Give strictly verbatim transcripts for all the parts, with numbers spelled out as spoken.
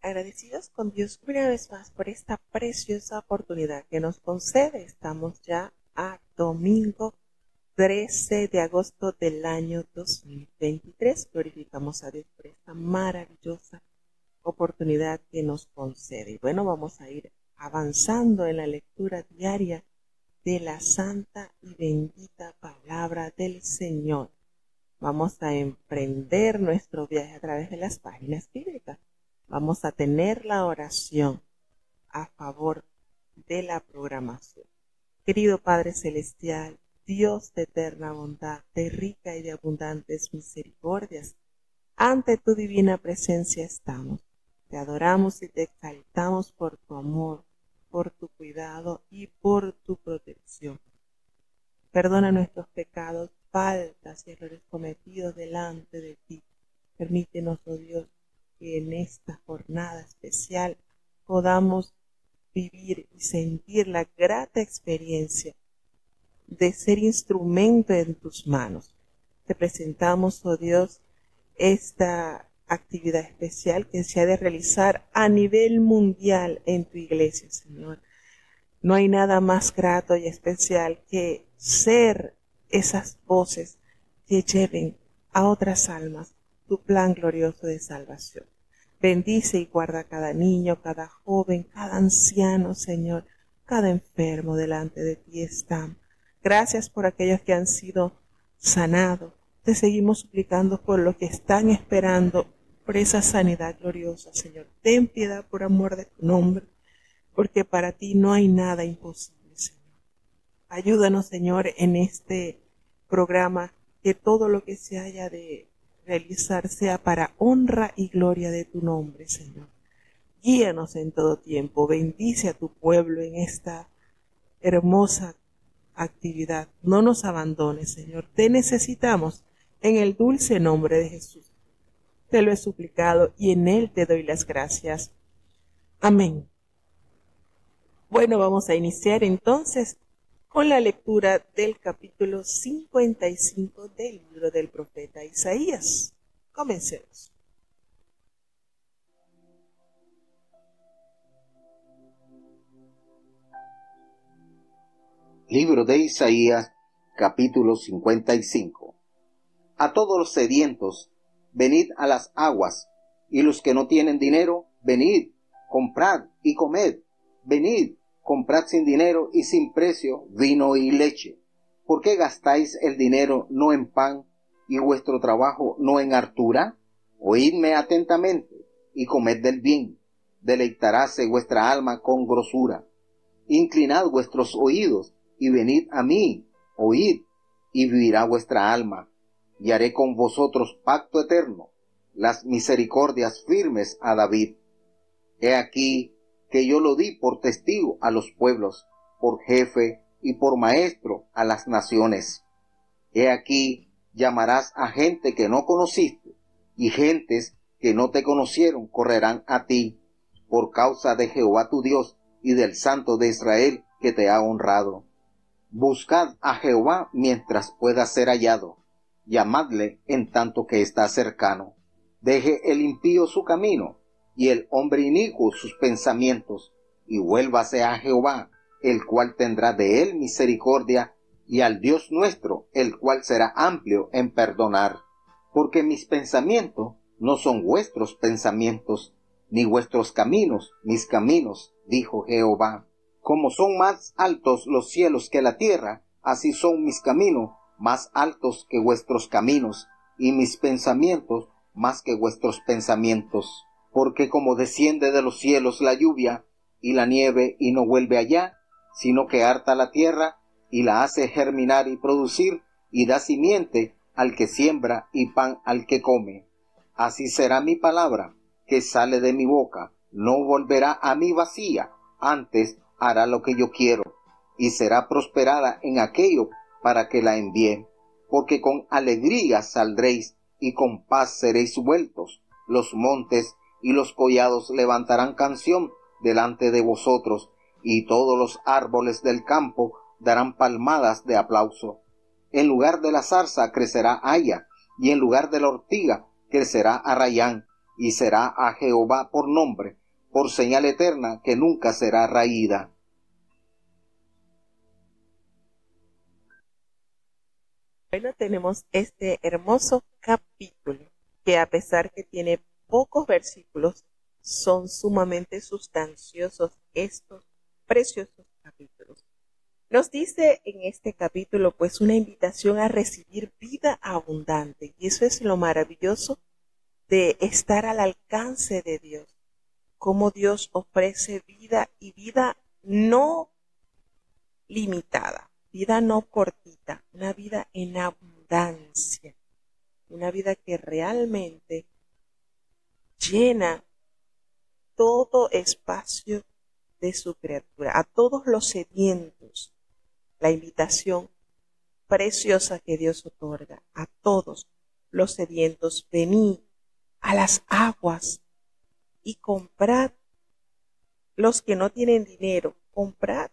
agradecidos con Dios una vez más por esta preciosa oportunidad que nos concede. Estamos ya a domingo trece de agosto del año dos mil veintitrés. Glorificamos a Dios por esta maravillosa oportunidad que nos concede. Y bueno, vamos a ir avanzando en la lectura diaria de la santa y bendita palabra del Señor. Vamos a emprender nuestro viaje a través de las páginas bíblicas. Vamos a tener la oración a favor de la programación. Querido Padre Celestial, Dios de eterna bondad, de rica y de abundantes misericordias, ante tu divina presencia estamos. Te adoramos y te exaltamos por tu amor, por tu cuidado y por tu protección. Perdona nuestros pecados, faltas y errores cometidos delante de ti. Permítenos, oh Dios, que en esta jornada especial podamos vivir y sentir la grata experiencia de ser instrumento en tus manos. Te presentamos, oh Dios, esta actividad especial que se ha de realizar a nivel mundial en tu iglesia, Señor. No hay nada más grato y especial que ser esas voces que lleven a otras almas tu plan glorioso de salvación. Bendice y guarda a cada niño, cada joven, cada anciano, Señor, cada enfermo delante de ti están. Gracias por aquellos que han sido sanados. Te seguimos suplicando por los que están esperando por esa sanidad gloriosa, Señor. Ten piedad por amor de tu nombre, porque para ti no hay nada imposible, Señor. Ayúdanos, Señor, en este programa, que todo lo que se haya de realizar sea para honra y gloria de tu nombre, Señor. Guíanos en todo tiempo. Bendice a tu pueblo en esta hermosa actividad. No nos abandones, Señor. Te necesitamos en el dulce nombre de Jesús. Te lo he suplicado y en él te doy las gracias. Amén. Bueno, vamos a iniciar entonces con la lectura del capítulo cincuenta y cinco del libro del profeta Isaías. Comencemos. Libro de Isaías, capítulo cincuenta y cinco. A todos los sedientos, venid a las aguas, y los que no tienen dinero, venid, comprad y comed. Venid, comprad sin dinero y sin precio vino y leche. ¿Por qué gastáis el dinero no en pan y vuestro trabajo no en hartura? Oídme atentamente y comed del bien. Deleitaráse vuestra alma con grosura. Inclinad vuestros oídos y venid a mí. Oíd y vivirá vuestra alma. Y haré con vosotros pacto eterno, las misericordias firmes a David. He aquí que yo lo di por testigo a los pueblos, por jefe y por maestro a las naciones. He aquí llamarás a gente que no conociste, y gentes que no te conocieron correrán a ti, por causa de Jehová tu Dios y del Santo de Israel que te ha honrado. Buscad a Jehová mientras pueda ser hallado, llamadle en tanto que está cercano. Deje el impío su camino, y el hombre inicuo sus pensamientos, y vuélvase a Jehová, el cual tendrá de él misericordia, y al Dios nuestro, el cual será amplio en perdonar. Porque mis pensamientos no son vuestros pensamientos, ni vuestros caminos mis caminos, dijo Jehová. Como son más altos los cielos que la tierra, así son mis caminos más altos que vuestros caminos, y mis pensamientos más que vuestros pensamientos. Porque como desciende de los cielos la lluvia y la nieve y no vuelve allá, sino que harta la tierra y la hace germinar y producir y da simiente al que siembra y pan al que come. Así será mi palabra que sale de mi boca, no volverá a mí vacía, antes hará lo que yo quiero y será prosperada en aquello para que la envíe. Porque con alegría saldréis y con paz seréis vueltos. Los montes y los collados levantarán canción delante de vosotros, y todos los árboles del campo darán palmadas de aplauso. En lugar de la zarza crecerá haya, y en lugar de la ortiga crecerá arrayán, y será a Jehová por nombre, por señal eterna que nunca será raída. Bueno, tenemos este hermoso capítulo que, a pesar que tiene pocos versículos, son sumamente sustanciosos estos preciosos capítulos. Nos dice en este capítulo pues una invitación a recibir vida abundante, y eso es lo maravilloso de estar al alcance de Dios, cómo Dios ofrece vida, y vida no limitada, vida no cortita, una vida en abundancia, una vida que realmente llena todo espacio de su criatura, a todos los sedientos. La invitación preciosa que Dios otorga a todos los sedientos: venid a las aguas y comprad. Los que no tienen dinero, comprad.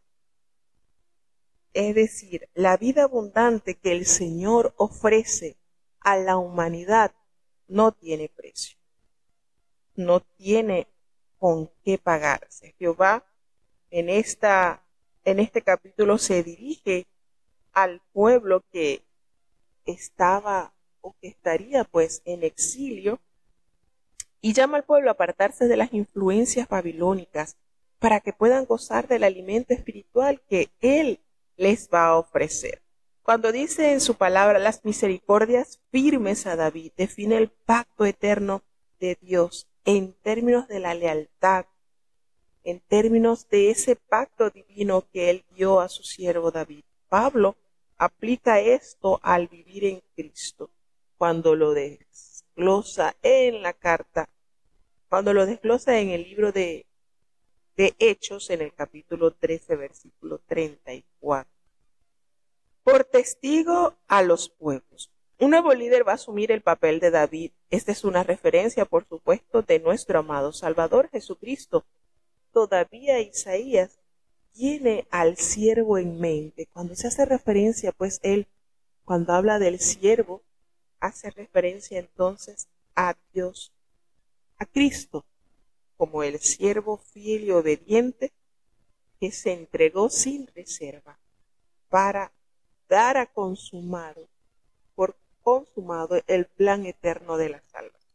Es decir, la vida abundante que el Señor ofrece a la humanidad no tiene precio, no tiene con qué pagarse. Jehová en esta en este capítulo se dirige al pueblo que estaba o que estaría pues en exilio, y llama al pueblo a apartarse de las influencias babilónicas para que puedan gozar del alimento espiritual que Él les va a ofrecer. Cuando dice en su palabra las misericordias firmes a David, define el pacto eterno de Dios en términos de la lealtad, en términos de ese pacto divino que Él dio a su siervo David. Pablo aplica esto al vivir en Cristo, cuando lo desglosa en la carta, cuando lo desglosa en el libro de, de Hechos, en el capítulo trece, versículo treinta y cuatro. Por testigo a los pueblos. Un nuevo líder va a asumir el papel de David. Esta es una referencia, por supuesto, de nuestro amado Salvador Jesucristo. Todavía Isaías tiene al siervo en mente. Cuando se hace referencia, pues él, cuando habla del siervo, hace referencia entonces a Dios, a Cristo, como el siervo fiel y obediente que se entregó sin reserva para dar a consumado, por consumado, el plan eterno de la salvación.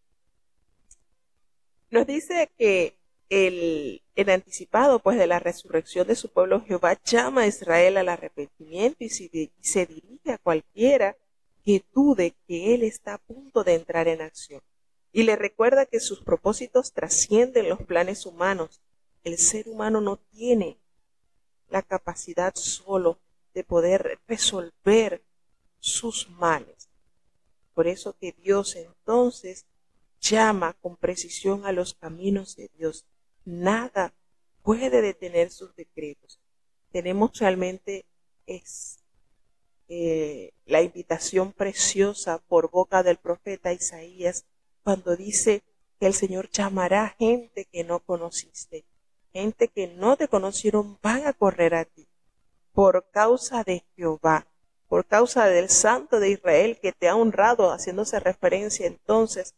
Nos dice que el, el anticipado pues de la resurrección de su pueblo, Jehová llama a Israel al arrepentimiento y se, y se dirige a cualquiera que dude que Él está a punto de entrar en acción. Y le recuerda que sus propósitos trascienden los planes humanos. El ser humano no tiene la capacidad solo de poder resolver sus males. Por eso que Dios entonces llama con precisión a los caminos de Dios. Nada puede detener sus decretos. Tenemos realmente es eh, la invitación preciosa por boca del profeta Isaías, cuando dice que el Señor llamará gente que no conociste, gente que no te conocieron, van a correr a ti, por causa de Jehová, por causa del Santo de Israel que te ha honrado, haciéndose referencia entonces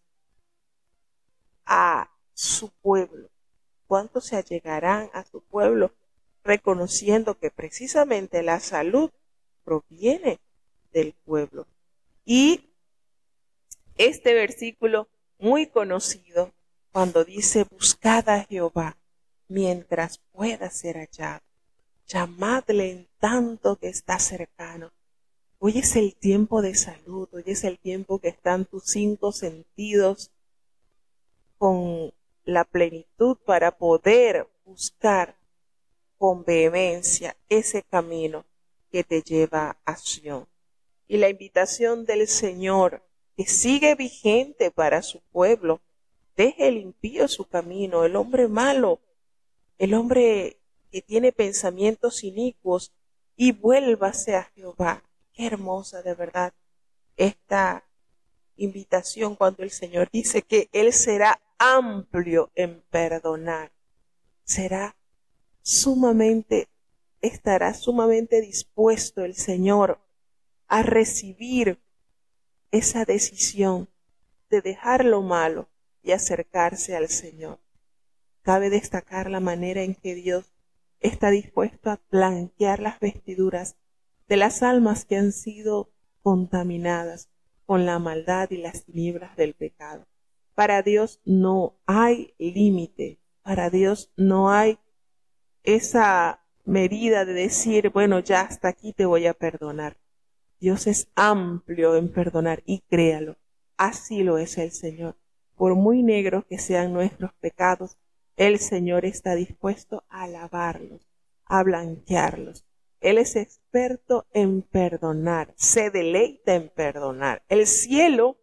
a su pueblo. ¿Cuántos se allegarán a su pueblo reconociendo que precisamente la salud proviene del pueblo? Y este versículo muy conocido, cuando dice: buscad a Jehová mientras pueda ser hallado, llamadle en tanto que está cercano. Hoy es el tiempo de salud, hoy es el tiempo que están tus cinco sentidos con la plenitud para poder buscar con vehemencia ese camino que te lleva a Sion. Y la invitación del Señor, que sigue vigente para su pueblo: deje el impío su camino, el hombre malo, el hombre que tiene pensamientos inicuos, y vuélvase a Jehová. Qué hermosa de verdad esta invitación, cuando el Señor dice que Él será amplio en perdonar, será sumamente, estará sumamente dispuesto el Señor a recibir esa decisión de dejar lo malo y acercarse al Señor. Cabe destacar la manera en que Dios está dispuesto a blanquear las vestiduras de las almas que han sido contaminadas con la maldad y las tinieblas del pecado. Para Dios no hay límite, para Dios no hay esa medida de decir, bueno, ya hasta aquí te voy a perdonar. Dios es amplio en perdonar y créalo, así lo es el Señor. Por muy negros que sean nuestros pecados, el Señor está dispuesto a lavarlos, a blanquearlos. Él es experto en perdonar, se deleita en perdonar. El cielo,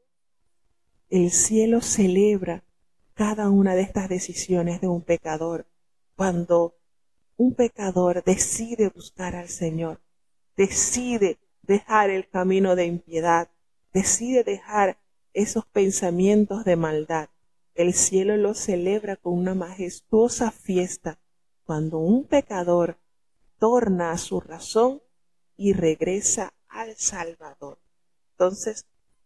el cielo celebra cada una de estas decisiones de un pecador. Cuando un pecador decide buscar al Señor, decide dejar el camino de impiedad, decide dejar esos pensamientos de maldad, el cielo lo celebra con una majestuosa fiesta cuando un pecador torna a su razón y regresa al Salvador. Entonces,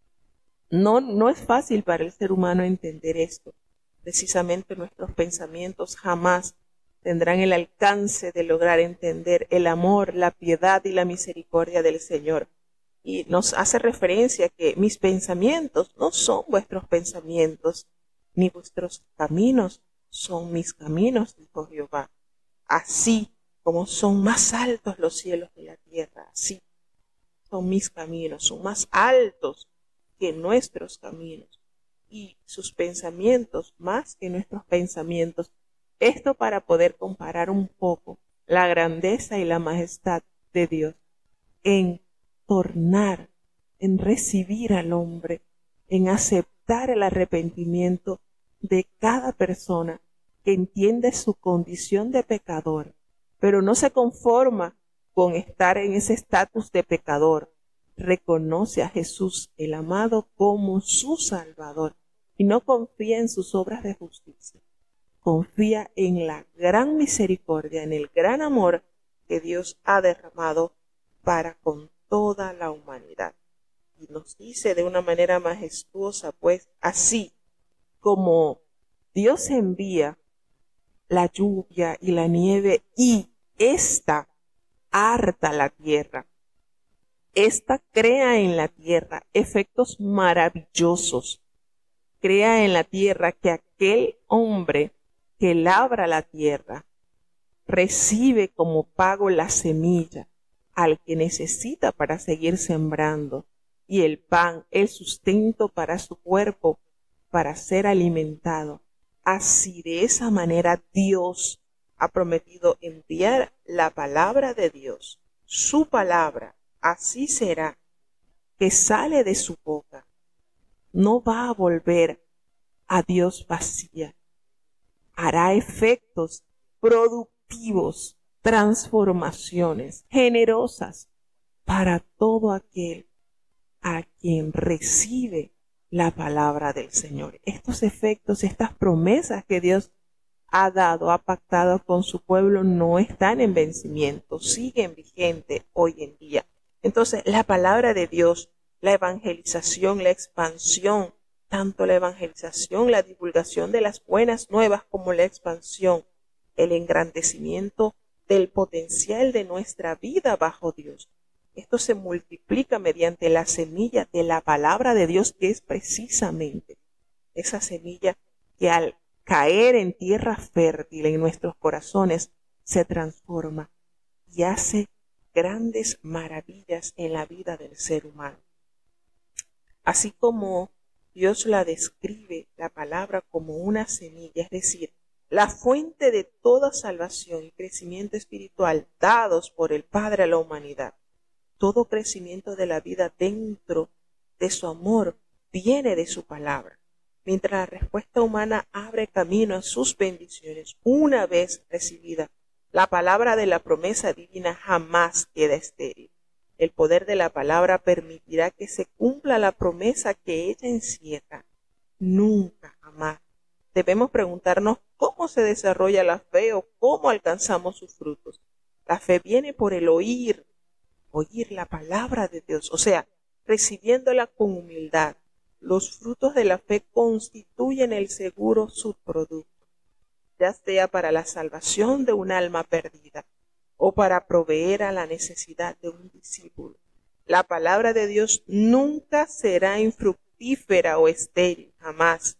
no, no es fácil para el ser humano entender esto. Precisamente nuestros pensamientos jamás tendrán el alcance de lograr entender el amor, la piedad y la misericordia del Señor. Y nos hace referencia que mis pensamientos no son vuestros pensamientos, ni vuestros caminos son mis caminos, dijo Jehová. Así como son más altos los cielos de la tierra, así son mis caminos, son más altos que nuestros caminos, y sus pensamientos más que nuestros pensamientos. Esto para poder comparar un poco la grandeza y la majestad de Dios en tornar, en recibir al hombre, en aceptar el arrepentimiento de cada persona que entiende su condición de pecador, pero no se conforma con estar en ese estatus de pecador. Reconoce a Jesús el amado como su Salvador y no confía en sus obras de justicia. Confía en la gran misericordia, en el gran amor que Dios ha derramado para con toda la humanidad. Y nos dice de una manera majestuosa, pues, así como Dios envía la lluvia y la nieve y ésta harta la tierra, ésta crea en la tierra efectos maravillosos, crea en la tierra que aquel hombre que labra la tierra recibe como pago la semilla al que necesita para seguir sembrando, y el pan, el sustento para su cuerpo, para ser alimentado. Así, de esa manera, Dios ha prometido enviar la palabra de Dios, su palabra, así será, que sale de su boca. No va a volver a Dios vacía. Hará efectos productivos, transformaciones generosas para todo aquel a quien recibe la palabra del Señor. Estos efectos, estas promesas que Dios ha dado, ha pactado con su pueblo, no están en vencimiento, siguen vigentes hoy en día. Entonces, la palabra de Dios, la evangelización, la expansión, tanto la evangelización, la divulgación de las buenas nuevas como la expansión, el engrandecimiento del potencial de nuestra vida bajo Dios. Esto se multiplica mediante la semilla de la palabra de Dios, que es precisamente esa semilla que al caer en tierra fértil en nuestros corazones se transforma y hace grandes maravillas en la vida del ser humano. Así como Dios la describe, la palabra, como una semilla, es decir, la fuente de toda salvación y crecimiento espiritual dados por el Padre a la humanidad. Todo crecimiento de la vida dentro de su amor viene de su palabra. Mientras la respuesta humana abre camino a sus bendiciones, una vez recibida, la palabra de la promesa divina jamás queda estéril. El poder de la palabra permitirá que se cumpla la promesa que ella encierra. Nunca, jamás. Debemos preguntarnos cómo se desarrolla la fe o cómo alcanzamos sus frutos. La fe viene por el oír, oír la palabra de Dios, o sea, recibiéndola con humildad, los frutos de la fe constituyen el seguro subproducto, ya sea para la salvación de un alma perdida o para proveer a la necesidad de un discípulo. La palabra de Dios nunca será infructífera o estéril, jamás.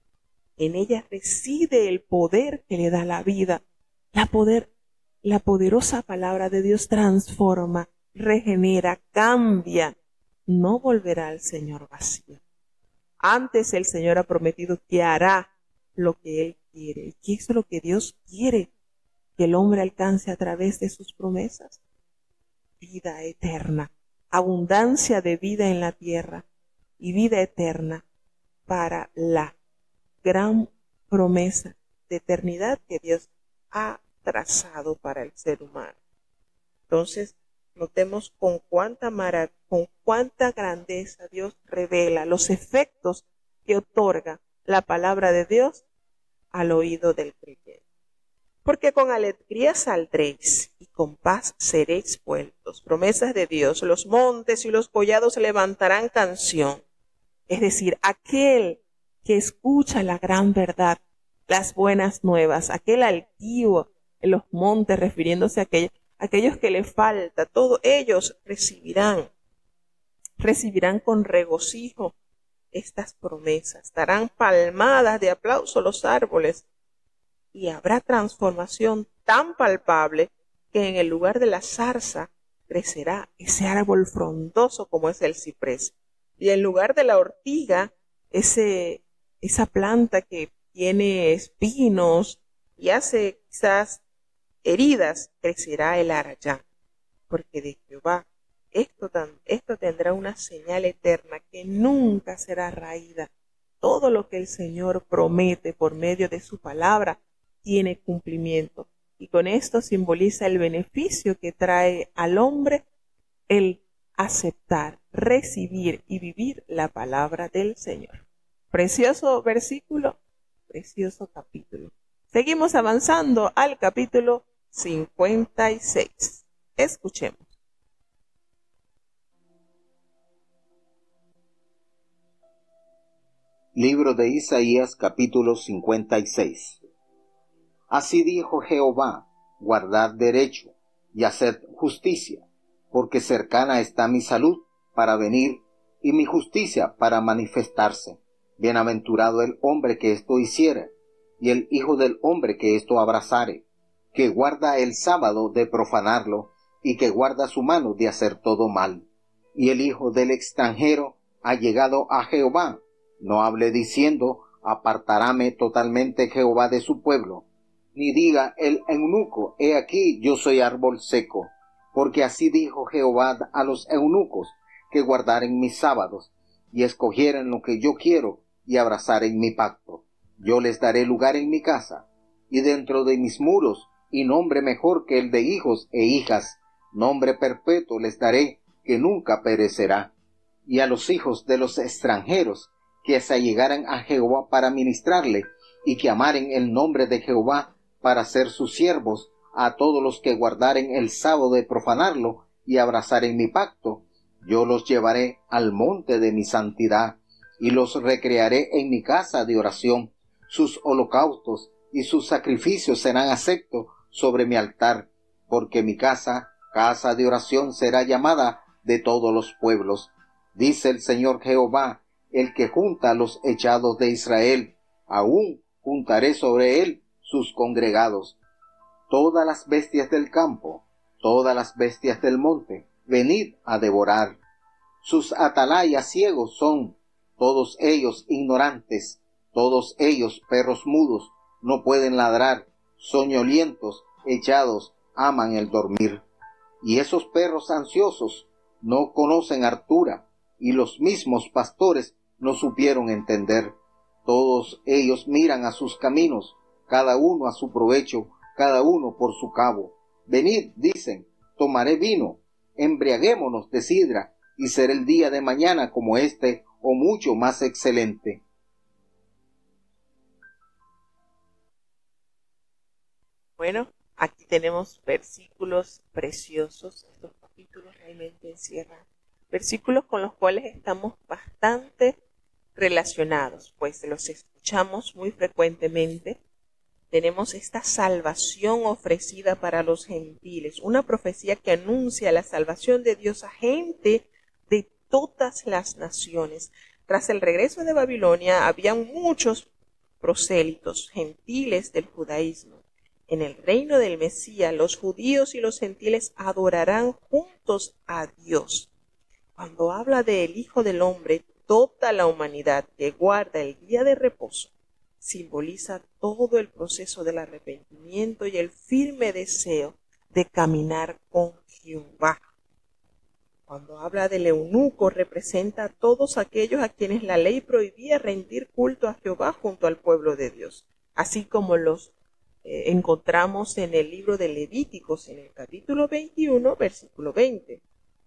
En ella reside el poder que le da la vida. La, poder, la poderosa palabra de Dios transforma, regenera, cambia. No volverá al Señor vacío. Antes el Señor ha prometido que hará lo que Él quiere. ¿Y qué es lo que Dios quiere que el hombre alcance a través de sus promesas? Vida eterna, abundancia de vida en la tierra y vida eterna para la gran promesa de eternidad que Dios ha trazado para el ser humano. Entonces, notemos con cuánta mara, con cuánta grandeza Dios revela los efectos que otorga la palabra de Dios al oído del creyente. Porque con alegría saldréis y con paz seréis vueltos. Promesas de Dios, los montes y los collados levantarán canción. Es decir, aquel que escucha la gran verdad, las buenas nuevas, aquel altivo en los montes, refiriéndose a aquellos, aquellos que le falta, todos ellos recibirán, recibirán con regocijo estas promesas, darán palmadas de aplauso los árboles y habrá transformación tan palpable que en el lugar de la zarza crecerá ese árbol frondoso como es el ciprés y en lugar de la ortiga, ese, esa planta que tiene espinos y hace quizás heridas, crecerá el arayán, porque de Jehová esto, tan, esto tendrá una señal eterna que nunca será raída. Todo lo que el Señor promete por medio de su palabra tiene cumplimiento, y con esto simboliza el beneficio que trae al hombre el aceptar, recibir y vivir la palabra del Señor. Precioso versículo, precioso capítulo. Seguimos avanzando al capítulo cincuenta y seis. Escuchemos. Libro de Isaías, capítulo cincuenta y seis. Así dijo Jehová: guardad derecho y haced justicia, porque cercana está mi salud para venir y mi justicia para manifestarse. Bienaventurado el hombre que esto hiciere, y el hijo del hombre que esto abrazare, que guarda el sábado de profanarlo, y que guarda su mano de hacer todo mal. Y el hijo del extranjero ha llegado a Jehová, no hable diciendo: apartaráme totalmente Jehová de su pueblo, ni diga el eunuco: he aquí yo soy árbol seco, porque así dijo Jehová a los eunucos que guardaren mis sábados, y escogieren lo que yo quiero, y abrazaren mi pacto. Yo les daré lugar en mi casa, y dentro de mis muros, y nombre mejor que el de hijos e hijas, nombre perpetuo les daré, que nunca perecerá. Y a los hijos de los extranjeros, que se allegaran a Jehová para ministrarle, y que amaren el nombre de Jehová para ser sus siervos, a todos los que guardaren el sábado de profanarlo, y abrazaren mi pacto, yo los llevaré al monte de mi santidad, y los recrearé en mi casa de oración. Sus holocaustos y sus sacrificios serán aceptos sobre mi altar, porque mi casa, casa de oración, será llamada de todos los pueblos. Dice el Señor Jehová, el que junta a los echados de Israel, aún juntaré sobre él sus congregados. Todas las bestias del campo, todas las bestias del monte, venid a devorar. Sus atalayas ciegos son, todos ellos ignorantes, todos ellos perros mudos, no pueden ladrar, soñolientos, echados, aman el dormir. Y esos perros ansiosos no conocen hartura, y los mismos pastores no supieron entender. Todos ellos miran a sus caminos, cada uno a su provecho, cada uno por su cabo. Venid, dicen, tomaré vino, embriaguémonos de sidra, y será el día de mañana como este, o mucho más excelente. Bueno, aquí tenemos versículos preciosos. Estos capítulos realmente encierran versículos con los cuales estamos bastante relacionados, pues los escuchamos muy frecuentemente. Tenemos esta salvación ofrecida para los gentiles, una profecía que anuncia la salvación de Dios a gente de todas las naciones. Tras el regreso de Babilonia, había muchos prosélitos gentiles del judaísmo. En el reino del Mesías, los judíos y los gentiles adorarán juntos a Dios. Cuando habla del Hijo del Hombre, toda la humanidad que guarda el día de reposo simboliza todo el proceso del arrepentimiento y el firme deseo de caminar con Jehová. Cuando habla del eunuco, representa a todos aquellos a quienes la ley prohibía rendir culto a Jehová junto al pueblo de Dios, así como los eh, encontramos en el libro de Levíticos, en el capítulo veintiuno, versículo veinte.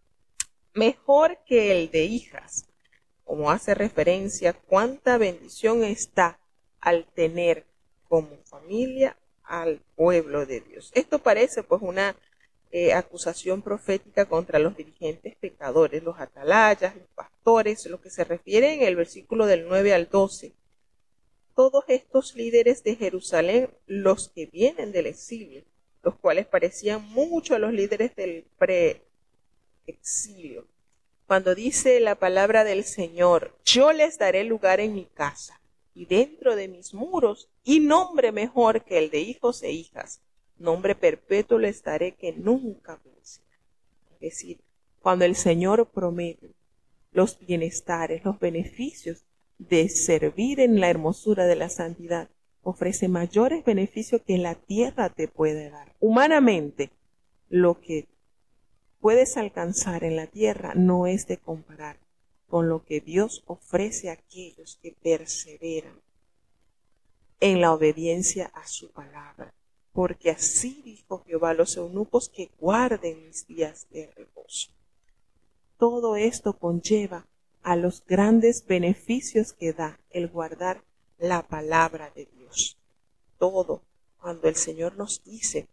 Mejor que el de hijas, como hace referencia cuánta bendición está al tener como familia al pueblo de Dios. Esto parece pues una eh, acusación profética contra los dirigentes pecadores, los atalayas, los pastores, lo que se refiere en el versículo del nueve al doce. Todos estos líderes de Jerusalén, los que vienen del exilio, los cuales parecían mucho a los líderes del pre-exilio. Cuando dice la palabra del Señor, yo les daré lugar en mi casa y dentro de mis muros, y nombre mejor que el de hijos e hijas, nombre perpetuo les daré que nunca vencerá. Es decir, cuando el Señor promete los bienestares, los beneficios de servir en la hermosura de la santidad, ofrece mayores beneficios que la tierra te puede dar. Humanamente, lo que puedes alcanzar en la tierra no es de comparar con lo que Dios ofrece a aquellos que perseveran en la obediencia a su palabra. Porque así dijo Jehová a los eunucos que guarden mis días de reposo. Todo esto conlleva a los grandes beneficios que da el guardar la palabra de Dios. Todo, cuando el Señor nos dice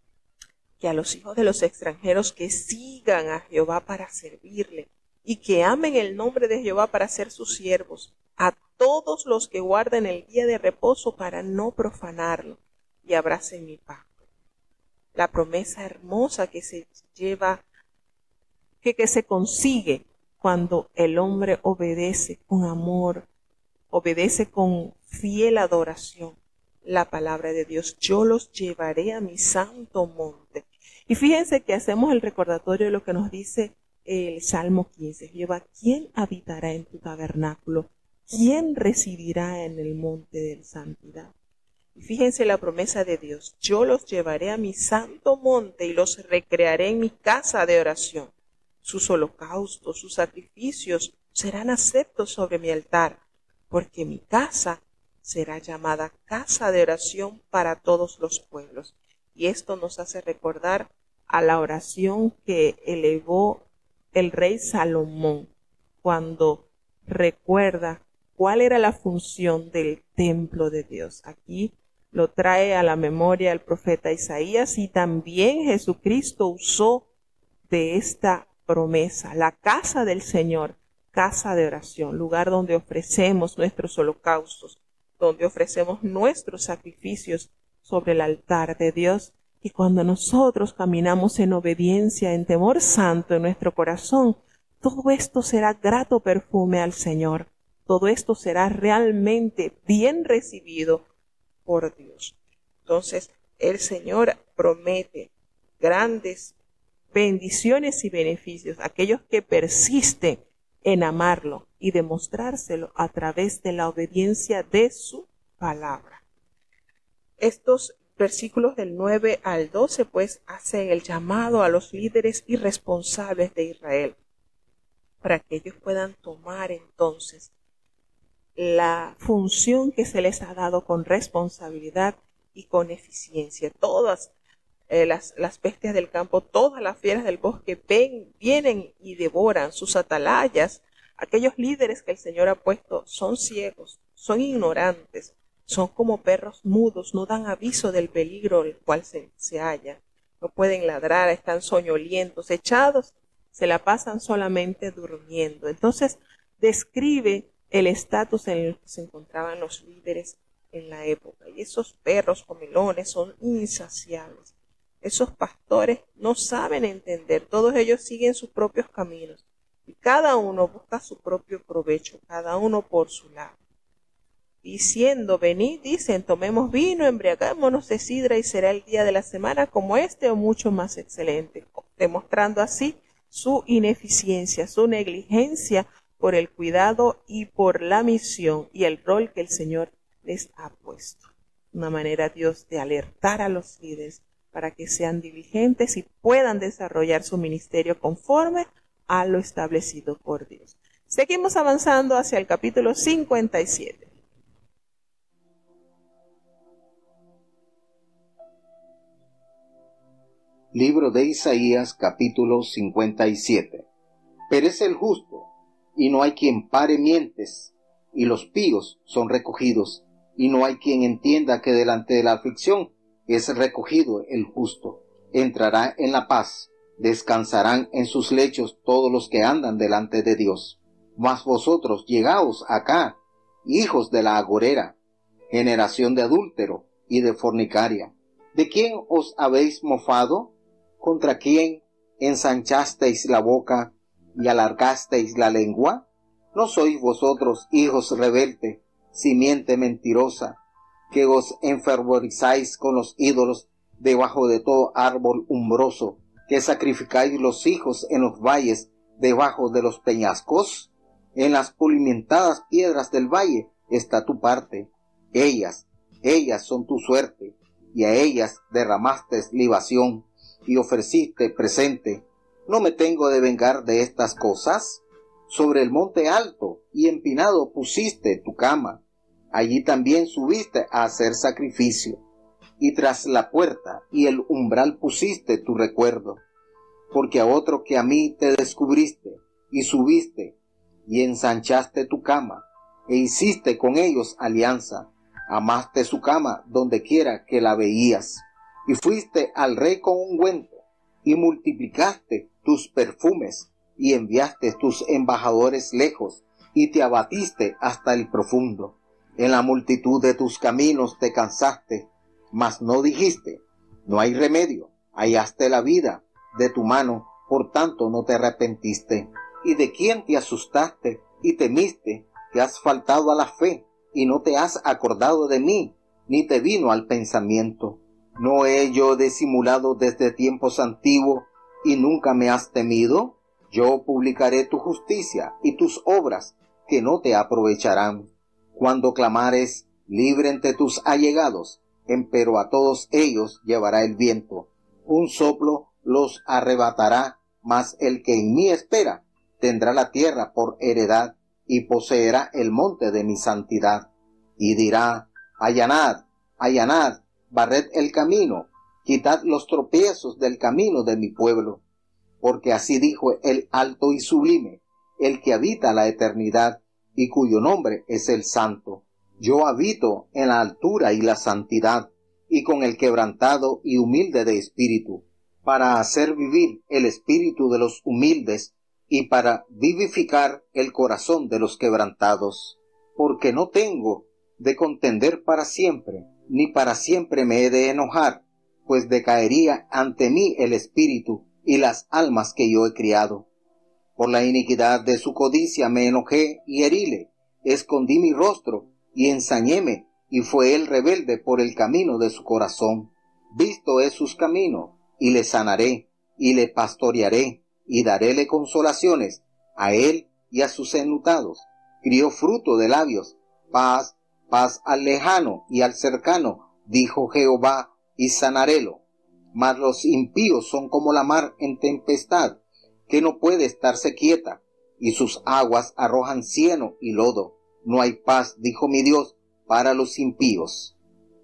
que a los hijos de los extranjeros que sigan a Jehová para servirle y que amen el nombre de Jehová para ser sus siervos, a todos los que guarden el día de reposo para no profanarlo y abracen mi pacto. La promesa hermosa que se lleva, que, que se consigue cuando el hombre obedece con amor, obedece con fiel adoración la palabra de Dios. Yo los llevaré a mi santo monte. Y fíjense que hacemos el recordatorio de lo que nos dice el Salmo quince. Jehová, ¿quién habitará en tu tabernáculo? ¿Quién residirá en el monte de santidad? Y fíjense la promesa de Dios. Yo los llevaré a mi santo monte y los recrearé en mi casa de oración. Sus holocaustos, sus sacrificios serán aceptos sobre mi altar, porque mi casa será llamada casa de oración para todos los pueblos. Y esto nos hace recordar a la oración que elevó el rey Salomón cuando recuerda cuál era la función del templo de Dios. Aquí lo trae a la memoria el profeta Isaías, y también Jesucristo usó de esta promesa, la casa del Señor, casa de oración, lugar donde ofrecemos nuestros holocaustos, donde ofrecemos nuestros sacrificios sobre el altar de Dios. Y cuando nosotros caminamos en obediencia, en temor santo en nuestro corazón, todo esto será grato perfume al Señor. Todo esto será realmente bien recibido por Dios. Entonces, el Señor promete grandes bendiciones y beneficios a aquellos que persisten en amarlo y demostrárselo a través de la obediencia de su palabra. Estos versículos del nueve al doce pues hacen el llamado a los líderes y responsables de Israel para que ellos puedan tomar entonces la función que se les ha dado con responsabilidad y con eficiencia. Todas eh, las, las bestias del campo, todas las fieras del bosque ven, vienen y devoran. Sus atalayas, aquellos líderes que el Señor ha puesto, son ciegos, son ignorantes, son como perros mudos, no dan aviso del peligro el cual se, se halla, no pueden ladrar, están soñolientos, echados, se la pasan solamente durmiendo. Entonces describe el estatus en el que se encontraban los líderes en la época. Y esos perros comelones son insaciables. Esos pastores no saben entender, todos ellos siguen sus propios caminos y cada uno busca su propio provecho, cada uno por su lado. Diciendo, venid, dicen, tomemos vino, embriagámonos de sidra y será el día de la semana como este o mucho más excelente, demostrando así su ineficiencia, su negligencia por el cuidado y por la misión y el rol que el Señor les ha puesto. Una manera, Dios, de alertar a los líderes para que sean diligentes y puedan desarrollar su ministerio conforme a lo establecido por Dios. Seguimos avanzando hacia el capítulo cincuenta y siete. Libro de Isaías, capítulo cincuenta y siete. Perece el justo, y no hay quien pare mientes, y los píos son recogidos, y no hay quien entienda que delante de la aflicción es recogido el justo. Entrará en la paz, descansarán en sus lechos todos los que andan delante de Dios. Mas vosotros llegaos acá, hijos de la agorera, generación de adúltero y de fornicaria. ¿De quién os habéis mofado? ¿Contra quién ensanchasteis la boca y alargasteis la lengua? ¿No sois vosotros hijos rebeldes, simiente mentirosa, que os enfervorizáis con los ídolos debajo de todo árbol umbroso, que sacrificáis los hijos en los valles debajo de los peñascos? En las pulimentadas piedras del valle está tu parte. Ellas, ellas son tu suerte, y a ellas derramaste libación y ofreciste presente. ¿No me tengo de vengar de estas cosas? Sobre el monte alto y empinado pusiste tu cama. Allí también subiste a hacer sacrificio, y tras la puerta y el umbral pusiste tu recuerdo, porque a otro que a mí te descubriste, y subiste, y ensanchaste tu cama, e hiciste con ellos alianza, amaste su cama donde quiera que la veías, y fuiste al rey con ungüento, y multiplicaste tus perfumes, y enviaste tus embajadores lejos, y te abatiste hasta el profundo. En la multitud de tus caminos te cansaste, mas no dijiste, no hay remedio, hallaste la vida de tu mano, por tanto no te arrepentiste. ¿Y de quién te asustaste y temiste, que has faltado a la fe, y no te has acordado de mí, ni te vino al pensamiento? ¿No he yo disimulado desde tiempos antiguos, y nunca me has temido? Yo publicaré tu justicia y tus obras, que no te aprovecharán. Cuando clamares, libre entre tus allegados, empero a todos ellos llevará el viento. Un soplo los arrebatará, mas el que en mí espera tendrá la tierra por heredad, y poseerá el monte de mi santidad. Y dirá, allanad, allanad, barred el camino, quitad los tropiezos del camino de mi pueblo. Porque así dijo el alto y sublime, el que habita la eternidad, y cuyo nombre es el Santo. Yo habito en la altura y la santidad, y con el quebrantado y humilde de espíritu, para hacer vivir el espíritu de los humildes, y para vivificar el corazón de los quebrantados. Porque no tengo de contender para siempre, ni para siempre me he de enojar, pues decaería ante mí el espíritu y las almas que yo he criado. Por la iniquidad de su codicia me enojé y heríle, escondí mi rostro y ensañéme, y fue él rebelde por el camino de su corazón. Visto es sus caminos, y le sanaré, y le pastorearé, y daréle consolaciones a él y a sus enlutados. Crió fruto de labios, paz, paz al lejano y al cercano, dijo Jehová, y sanarélo. Mas los impíos son como la mar en tempestad, que no puede estarse quieta, y sus aguas arrojan cieno y lodo. No hay paz, dijo mi Dios, para los impíos.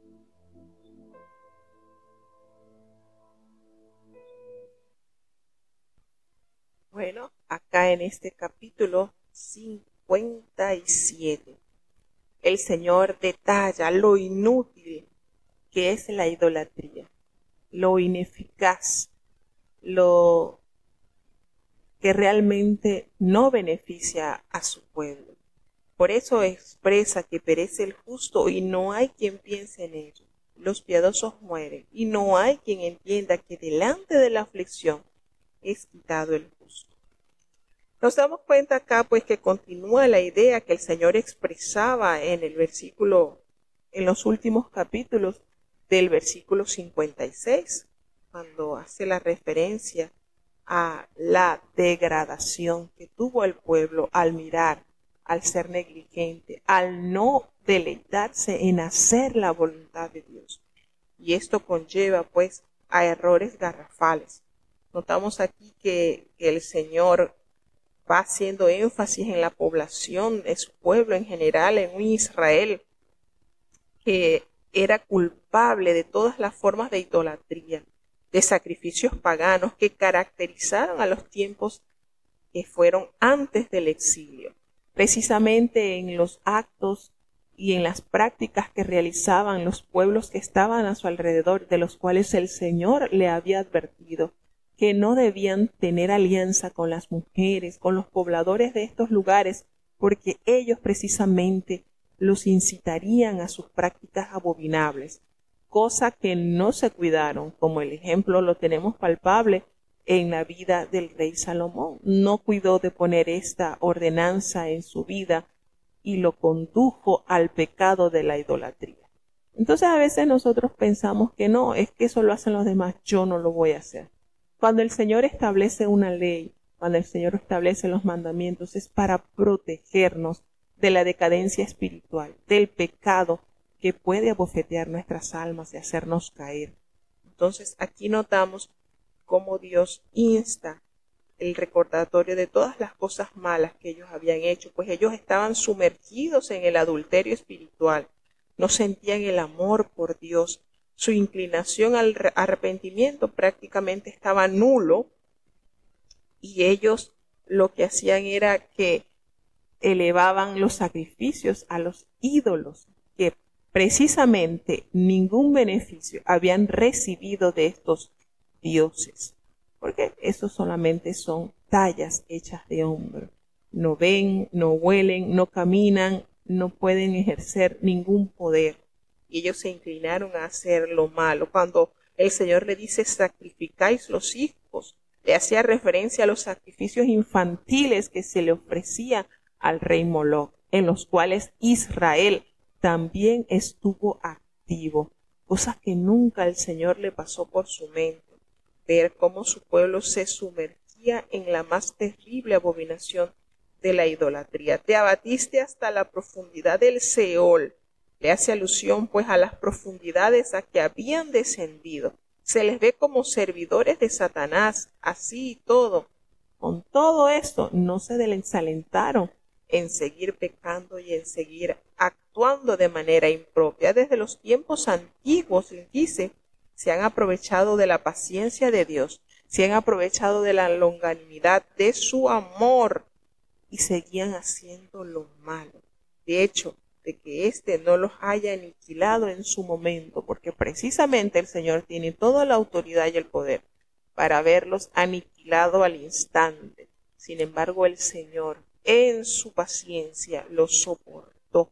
Bueno, acá en este capítulo cincuenta y siete, el Señor detalla lo inútil que es la idolatría, lo ineficaz, lo que realmente no beneficia a su pueblo. Por eso expresa que perece el justo y no hay quien piense en ello. Los piadosos mueren y no hay quien entienda que delante de la aflicción es quitado el justo. Nos damos cuenta acá pues que continúa la idea que el Señor expresaba en el versículo, en los últimos capítulos del versículo cincuenta y seis, cuando hace la referencia a la degradación que tuvo el pueblo al mirar, al ser negligente, al no deleitarse en hacer la voluntad de Dios. Y esto conlleva pues a errores garrafales. Notamos aquí que, que el Señor va haciendo énfasis en la población de su pueblo en general, en un Israel que era culpable de todas las formas de idolatría, de sacrificios paganos que caracterizaron a los tiempos que fueron antes del exilio. Precisamente en los actos y en las prácticas que realizaban los pueblos que estaban a su alrededor, de los cuales el Señor le había advertido que no debían tener alianza con las mujeres, con los pobladores de estos lugares, porque ellos precisamente los incitarían a sus prácticas abominables, cosa que no se cuidaron, como el ejemplo lo tenemos palpable en la vida del rey Salomón. No cuidó de poner esta ordenanza en su vida y lo condujo al pecado de la idolatría. Entonces a veces nosotros pensamos que no, es que eso lo hacen los demás, yo no lo voy a hacer. Cuando el Señor establece una ley, cuando el Señor establece los mandamientos, es para protegernos de la decadencia espiritual, del pecado que puede abofetear nuestras almas y hacernos caer. Entonces aquí notamos cómo Dios insta el recordatorio de todas las cosas malas que ellos habían hecho, pues ellos estaban sumergidos en el adulterio espiritual, no sentían el amor por Dios, su inclinación al arrepentimiento prácticamente estaba nulo y ellos lo que hacían era que elevaban los sacrificios a los ídolos, que precisamente ningún beneficio habían recibido de estos dioses, porque esos solamente son tallas hechas de hombre. No ven, no huelen, no caminan, no pueden ejercer ningún poder. Y ellos se inclinaron a hacer lo malo. Cuando el Señor le dice sacrificáis los hijos, le hacía referencia a los sacrificios infantiles que se le ofrecía al rey Moloc, en los cuales Israel también estuvo activo, cosa que nunca el Señor le pasó por su mente, ver cómo su pueblo se sumergía en la más terrible abominación de la idolatría. Te abatiste hasta la profundidad del Seol. Le hace alusión pues a las profundidades a que habían descendido. Se les ve como servidores de Satanás, así y todo. Con todo esto no se desalentaron en seguir pecando y en seguir actuando de manera impropia. Desde los tiempos antiguos, les dice, se han aprovechado de la paciencia de Dios, se han aprovechado de la longanimidad de su amor y seguían haciendo lo malo. De hecho, de que éste no los haya aniquilado en su momento, porque precisamente el Señor tiene toda la autoridad y el poder para haberlos aniquilado al instante. Sin embargo, el Señor en su paciencia los soportó.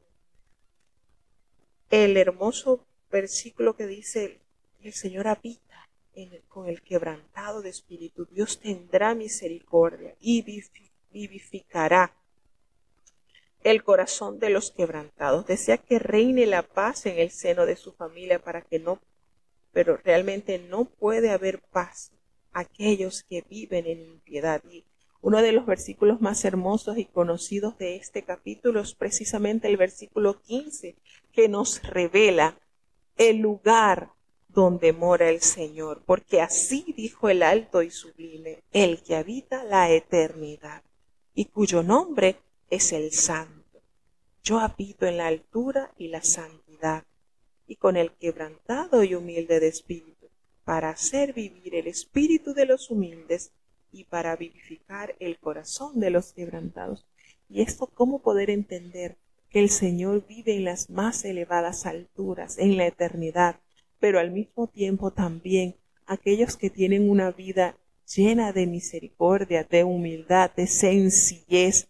El hermoso versículo que dice, el Señor habita en el, con el quebrantado de espíritu. Dios tendrá misericordia y vivificará el corazón de los quebrantados. Desea que reine la paz en el seno de su familia para que no, pero realmente no puede haber paz aquellos que viven en impiedad. Y uno de los versículos más hermosos y conocidos de este capítulo es precisamente el versículo quince, que nos revela el lugar donde mora el Señor, porque así dijo el alto y sublime, el que habita la eternidad, y cuyo nombre es el Santo. Yo habito en la altura y la santidad, y con el quebrantado y humilde de espíritu, para hacer vivir el espíritu de los humildes y para vivificar el corazón de los quebrantados. Y esto, ¿cómo poder entender que el Señor vive en las más elevadas alturas, en la eternidad, pero al mismo tiempo también aquellos que tienen una vida llena de misericordia, de humildad, de sencillez,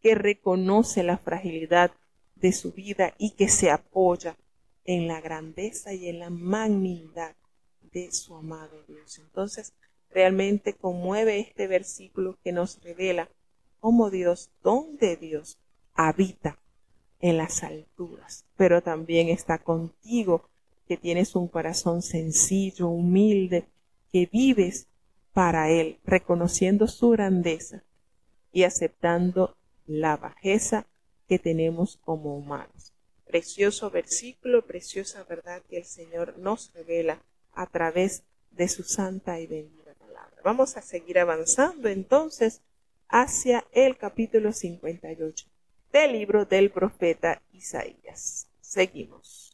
que reconoce la fragilidad de su vida y que se apoya en la grandeza y en la magnanimidad de su amado Dios. Entonces, realmente conmueve este versículo que nos revela cómo Dios, donde Dios habita en las alturas, pero también está contigo, que tienes un corazón sencillo, humilde, que vives para Él, reconociendo su grandeza y aceptando la bajeza que tenemos como humanos. Precioso versículo, preciosa verdad que el Señor nos revela a través de su santa y bendita palabra. Vamos a seguir avanzando entonces hacia el capítulo cincuenta y ocho del libro del profeta Isaías. Seguimos.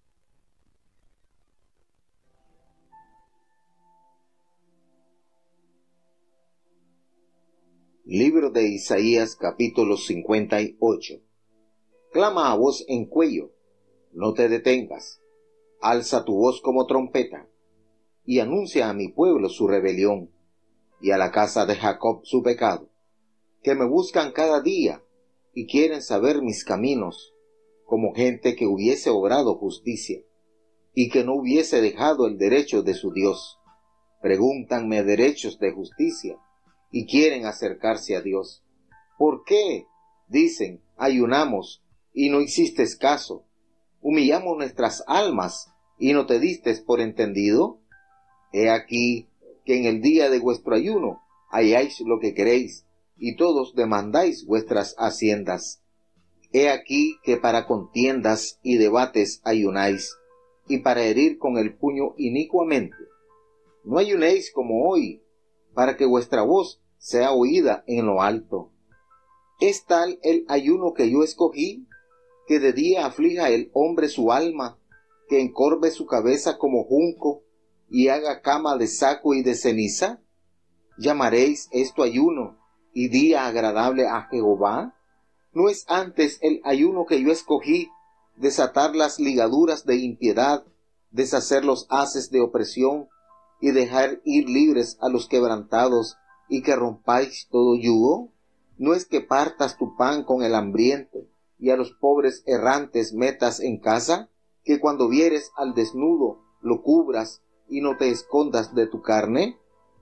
Libro de Isaías capítulo cincuenta y ocho. Clama a voz en cuello, no te detengas, alza tu voz como trompeta, y anuncia a mi pueblo su rebelión, y a la casa de Jacob su pecado, que me buscan cada día, y quieren saber mis caminos, como gente que hubiese obrado justicia, y que no hubiese dejado el derecho de su Dios. Pregúntanme derechos de justicia, y quieren acercarse a Dios. ¿Por qué? Dicen, ayunamos, y no hiciste caso. Humillamos nuestras almas, y no te distes por entendido. He aquí que en el día de vuestro ayuno halláis lo que queréis, y todos demandáis vuestras haciendas. He aquí que para contiendas y debates ayunáis, y para herir con el puño inicuamente. No ayunéis como hoy, para que vuestra voz sea oída en lo alto. ¿Es tal el ayuno que yo escogí, que de día aflija el hombre su alma, que encorve su cabeza como junco, y haga cama de saco y de ceniza? ¿Llamaréis esto ayuno y día agradable a Jehová? ¿No es antes el ayuno que yo escogí, desatar las ligaduras de impiedad, deshacer los haces de opresión, y dejar ir libres a los quebrantados, y que rompáis todo yugo? ¿No es que partas tu pan con el hambriento, y a los pobres errantes metas en casa? ¿Que cuando vieres al desnudo lo cubras, y no te escondas de tu carne?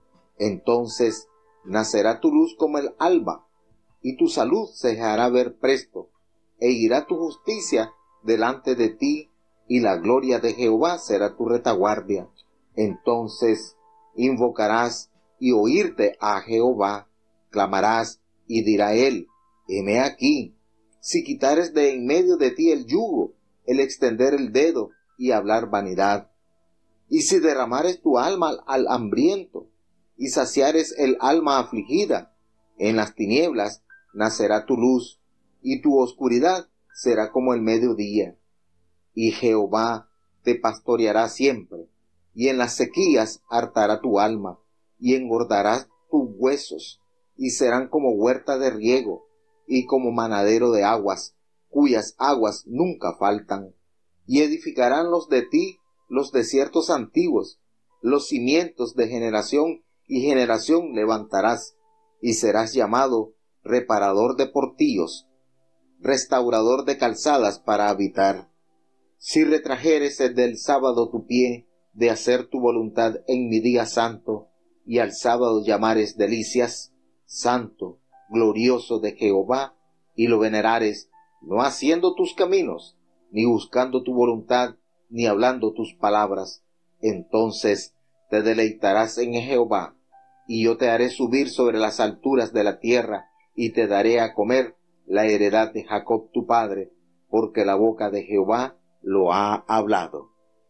Entonces nacerá tu luz como el alba, y tu salud se hará ver presto, e irá tu justicia delante de ti, y la gloria de Jehová será tu retaguardia. Entonces invocarás y oírte a Jehová, clamarás y dirá él, heme aquí. Si quitares de en medio de ti el yugo, el extender el dedo y hablar vanidad, y si derramares tu alma al hambriento, y saciares el alma afligida, en las tinieblas nacerá tu luz, y tu oscuridad será como el mediodía. Y Jehová te pastoreará siempre, y en las sequías hartará tu alma, y engordarás tus huesos, y serán como huerta de riego, y como manadero de aguas, cuyas aguas nunca faltan. Y edificarán los de ti los desiertos antiguos, los cimientos de generación y generación levantarás, y serás llamado reparador de portillos, restaurador de calzadas para habitar. Si retrajeres el del sábado tu pie, de hacer tu voluntad en mi día santo, y al sábado llamares delicias, santo, glorioso de Jehová, y lo venerares, no haciendo tus caminos, ni buscando tu voluntad, ni hablando tus palabras, entonces te deleitarás en Jehová, y yo te haré subir sobre las alturas de la tierra, y te daré a comer la heredad de Jacob tu padre, porque la boca de Jehová lo ha hablado.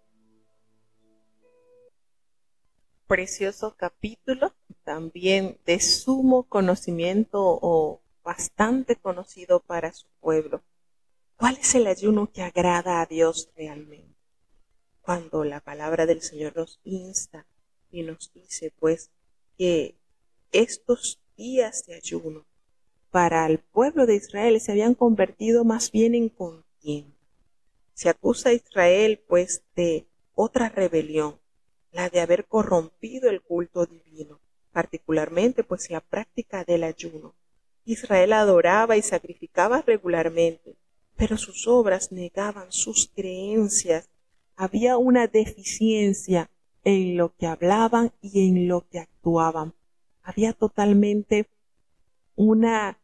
Precioso capítulo, también de sumo conocimiento o bastante conocido para su pueblo. ¿Cuál es el ayuno que agrada a Dios realmente? Cuando la palabra del Señor nos insta y nos dice pues que estos días de ayuno para el pueblo de Israel se habían convertido más bien en contienda. Se acusa a Israel pues de otra rebelión, la de haber corrompido el culto divino, particularmente pues la práctica del ayuno. Israel adoraba y sacrificaba regularmente, pero sus obras negaban sus creencias. Había una deficiencia en lo que hablaban y en lo que actuaban. Había totalmente una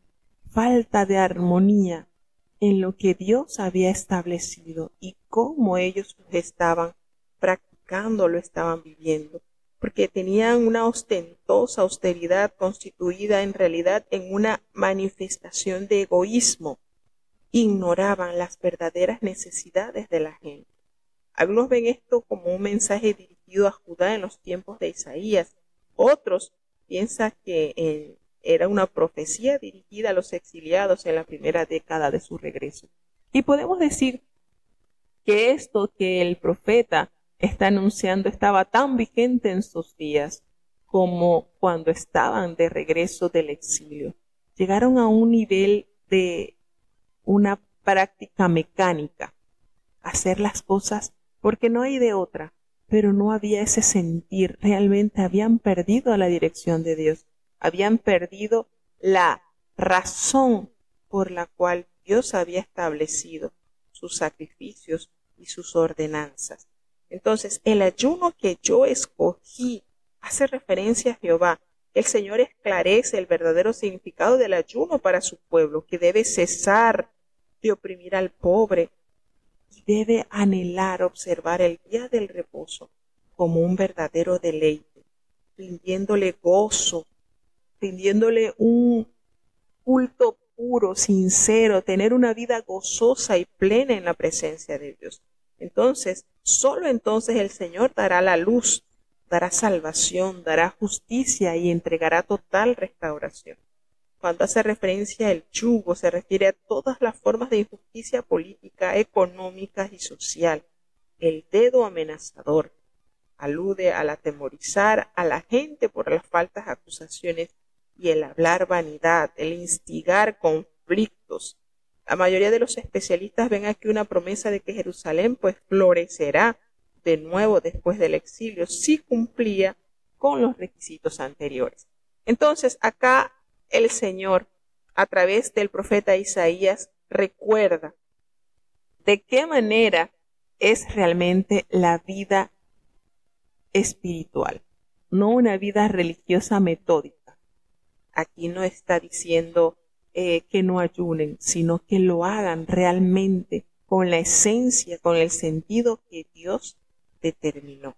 falta de armonía en lo que Dios había establecido y cómo ellos lo estaban practicando, lo estaban viviendo, porque tenían una ostentosa austeridad constituida en realidad en una manifestación de egoísmo. Ignoraban las verdaderas necesidades de la gente. Algunos ven esto como un mensaje dirigido a Judá en los tiempos de Isaías. Otros piensan que eh, era una profecía dirigida a los exiliados en la primera década de su regreso. Y podemos decir que esto que el profeta está anunciando estaba tan vigente en sus días como cuando estaban de regreso del exilio. Llegaron a un nivel de una práctica mecánica, hacer las cosas porque no hay de otra, pero no había ese sentir. Realmente habían perdido la dirección de Dios, habían perdido la razón por la cual Dios había establecido sus sacrificios y sus ordenanzas. Entonces, el ayuno que yo escogí hace referencia a Jehová. El Señor esclarece el verdadero significado del ayuno para su pueblo, que debe cesar de oprimir al pobre y debe anhelar observar el día del reposo como un verdadero deleite, rindiéndole gozo, rindiéndole un culto puro, sincero, tener una vida gozosa y plena en la presencia de Dios. Entonces, solo entonces el Señor dará la luz, dará salvación, dará justicia y entregará total restauración. Cuando hace referencia al yugo, se refiere a todas las formas de injusticia política, económica y social. El dedo amenazador alude al atemorizar a la gente por las falsas acusaciones y el hablar vanidad, el instigar conflictos. La mayoría de los especialistas ven aquí una promesa de que Jerusalén pues florecerá de nuevo después del exilio si cumplía con los requisitos anteriores. Entonces acá el Señor, a través del profeta Isaías, recuerda de qué manera es realmente la vida espiritual, no una vida religiosa metódica. Aquí no está diciendo eh, que no ayunen, sino que lo hagan realmente con la esencia, con el sentido que Dios determinó.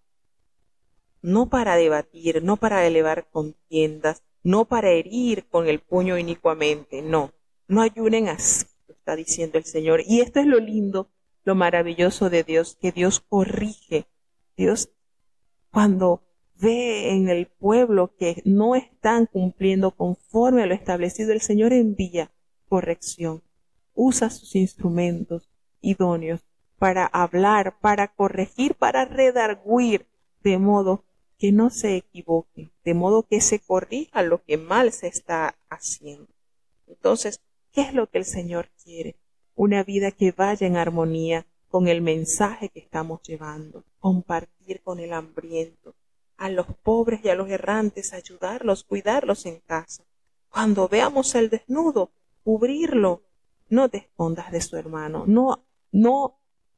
No para debatir, no para elevar contiendas, no para herir con el puño inicuamente, no, no ayunen así, lo está diciendo el Señor. Y esto es lo lindo, lo maravilloso de Dios, que Dios corrige. Dios, cuando ve en el pueblo que no están cumpliendo conforme a lo establecido, el Señor envía corrección, usa sus instrumentos idóneos para hablar, para corregir, para redarguir, de modo que no se equivoquen, de modo que se corrija lo que mal se está haciendo. Entonces, ¿qué es lo que el Señor quiere? Una vida que vaya en armonía con el mensaje que estamos llevando, compartir con el hambriento, a los pobres y a los errantes, ayudarlos, cuidarlos en casa. Cuando veamos al desnudo, cubrirlo. No te escondas de su hermano, no, no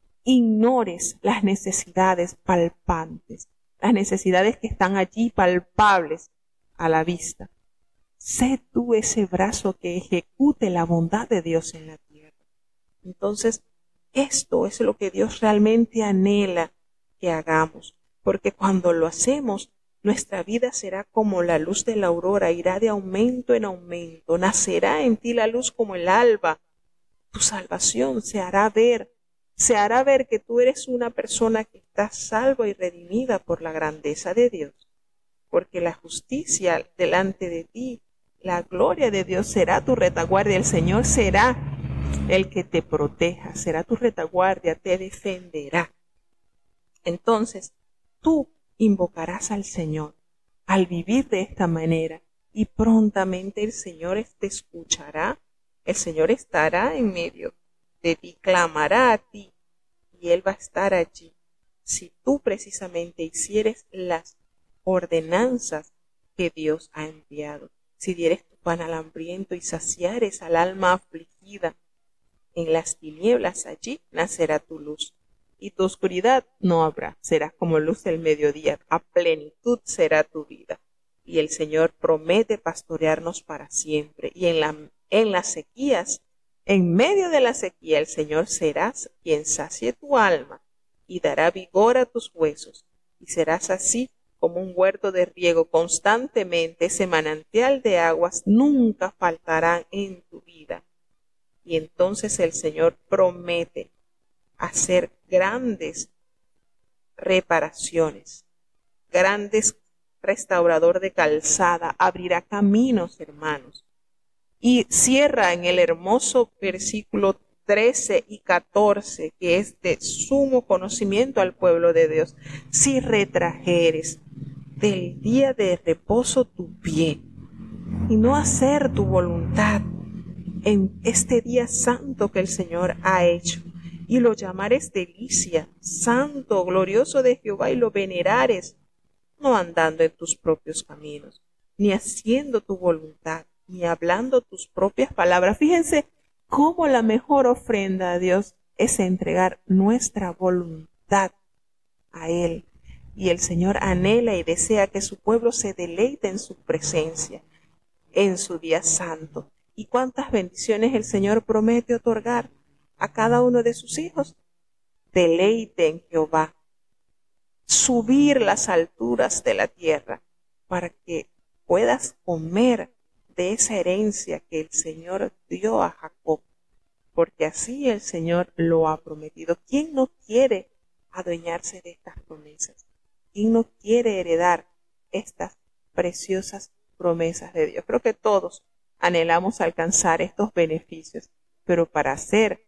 ignores las necesidades palpantes, las necesidades que están allí palpables a la vista. Sé tú ese brazo que ejecute la bondad de Dios en la tierra. Entonces, esto es lo que Dios realmente anhela que hagamos, porque cuando lo hacemos, nuestra vida será como la luz de la aurora, irá de aumento en aumento, nacerá en ti la luz como el alba. Tu salvación se hará ver, se hará ver que tú eres una persona que está salva y redimida por la grandeza de Dios, porque la justicia delante de ti, la gloria de Dios será tu retaguardia, el Señor será el que te proteja, será tu retaguardia, te defenderá. Entonces, tú invocarás al Señor al vivir de esta manera y prontamente el Señor te escuchará, el Señor estará en medio de ti, clamará a ti y Él va a estar allí si tú precisamente hicieres las ordenanzas que Dios ha enviado, si dieres tu pan al hambriento y saciares al alma afligida. En las tinieblas allí nacerá tu luz, y tu oscuridad no habrá. Serás como luz del mediodía, a plenitud será tu vida. Y el Señor promete pastorearnos para siempre. Y en, la, en las sequías, en medio de la sequía, el Señor será quien sacie tu alma y dará vigor a tus huesos. Y serás así como un huerto de riego constantemente. Ese manantial de aguas nunca faltarán en tu vida. Y entonces el Señor promete hacer grandes reparaciones, grandes restaurador de calzada, abrirá caminos, hermanos. Y cierra en el hermoso versículo trece y catorce, que es de sumo conocimiento al pueblo de Dios. Si retrajeres del día de reposo tu pie y no hacer tu voluntad en este día santo que el Señor ha hecho, y lo llamares delicia, santo, glorioso de Jehová, y lo venerares, no andando en tus propios caminos, ni haciendo tu voluntad, ni hablando tus propias palabras. Fíjense cómo la mejor ofrenda a Dios es entregar nuestra voluntad a Él. Y el Señor anhela y desea que su pueblo se deleite en su presencia, en su día santo. ¿Y cuántas bendiciones el Señor promete otorgar a cada uno de sus hijos? Deleite en Jehová. Subir las alturas de la tierra para que puedas comer de esa herencia que el Señor dio a Jacob, porque así el Señor lo ha prometido. ¿Quién no quiere adueñarse de estas promesas? ¿Quién no quiere heredar estas preciosas promesas de Dios? Creo que todos anhelamos alcanzar estos beneficios, pero para ser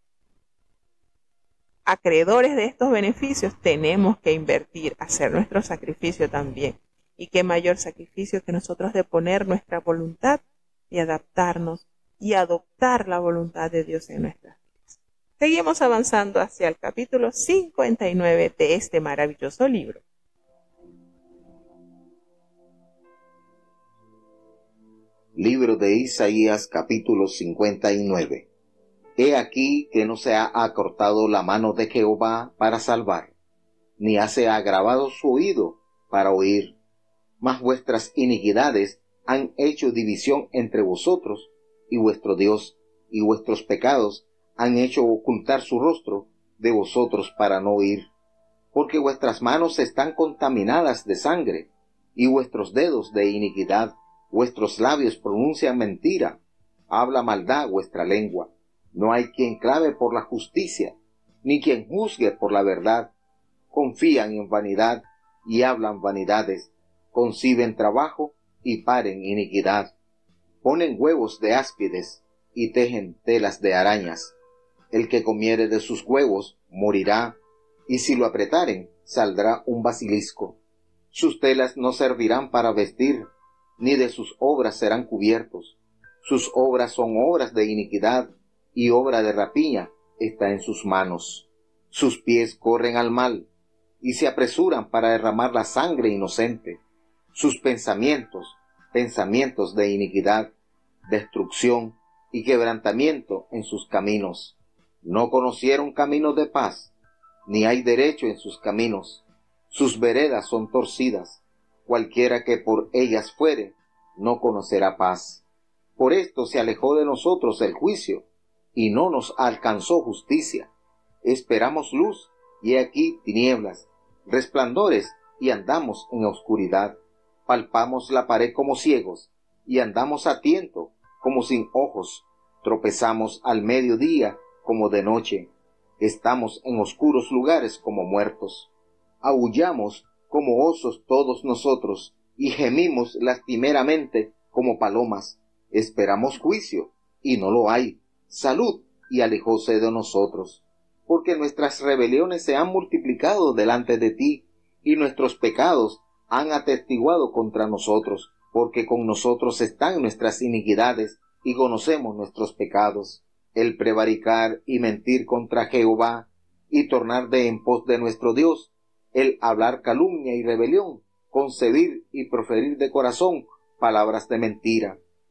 acreedores de estos beneficios tenemos que invertir, hacer nuestro sacrificio también. Y qué mayor sacrificio que nosotros de poner nuestra voluntad y adaptarnos y adoptar la voluntad de Dios en nuestras vidas. Seguimos avanzando hacia el capítulo cincuenta y nueve de este maravilloso libro. Libro de Isaías, capítulo cincuenta y nueve. He aquí que no se ha acortado la mano de Jehová para salvar, ni hace agravado su oído para oír. Mas vuestras iniquidades han hecho división entre vosotros y vuestro Dios, y vuestros pecados han hecho ocultar su rostro de vosotros para no oír. Porque vuestras manos están contaminadas de sangre, y vuestros dedos de iniquidad. Vuestros labios pronuncian mentira, habla maldad vuestra lengua. No hay quien clame por la justicia, ni quien juzgue por la verdad. Confían en vanidad y hablan vanidades, conciben trabajo y paren iniquidad. Ponen huevos de áspides y tejen telas de arañas. El que comiere de sus huevos morirá, y si lo apretaren, saldrá un basilisco. Sus telas no servirán para vestir, ni de sus obras serán cubiertos. Sus obras son obras de iniquidad, y obra de rapiña está en sus manos. Sus pies corren al mal, y se apresuran para derramar la sangre inocente. Sus pensamientos, pensamientos de iniquidad, destrucción y quebrantamiento en sus caminos. No conocieron caminos de paz, ni hay derecho en sus caminos. Sus veredas son torcidas. Cualquiera que por ellas fuere, no conocerá paz. Por esto se alejó de nosotros el juicio, y no nos alcanzó justicia. Esperamos luz, y he aquí tinieblas, resplandores, y andamos en oscuridad. Palpamos la pared como ciegos, y andamos a tiento, como sin ojos. Tropezamos al mediodía, como de noche. Estamos en oscuros lugares como muertos. Aullamos como osos todos nosotros, y gemimos lastimeramente como palomas. Esperamos juicio, y no lo hay. Salud, y alejóse de nosotros. Porque nuestras rebeliones se han multiplicado delante de ti, y nuestros pecados han atestiguado contra nosotros. Porque con nosotros están nuestras iniquidades, y conocemos nuestros pecados. El prevaricar y mentir contra Jehová, y tornar de en pos de nuestro Dios, el hablar calumnia y rebelión, concebir y proferir de corazón palabras de mentira.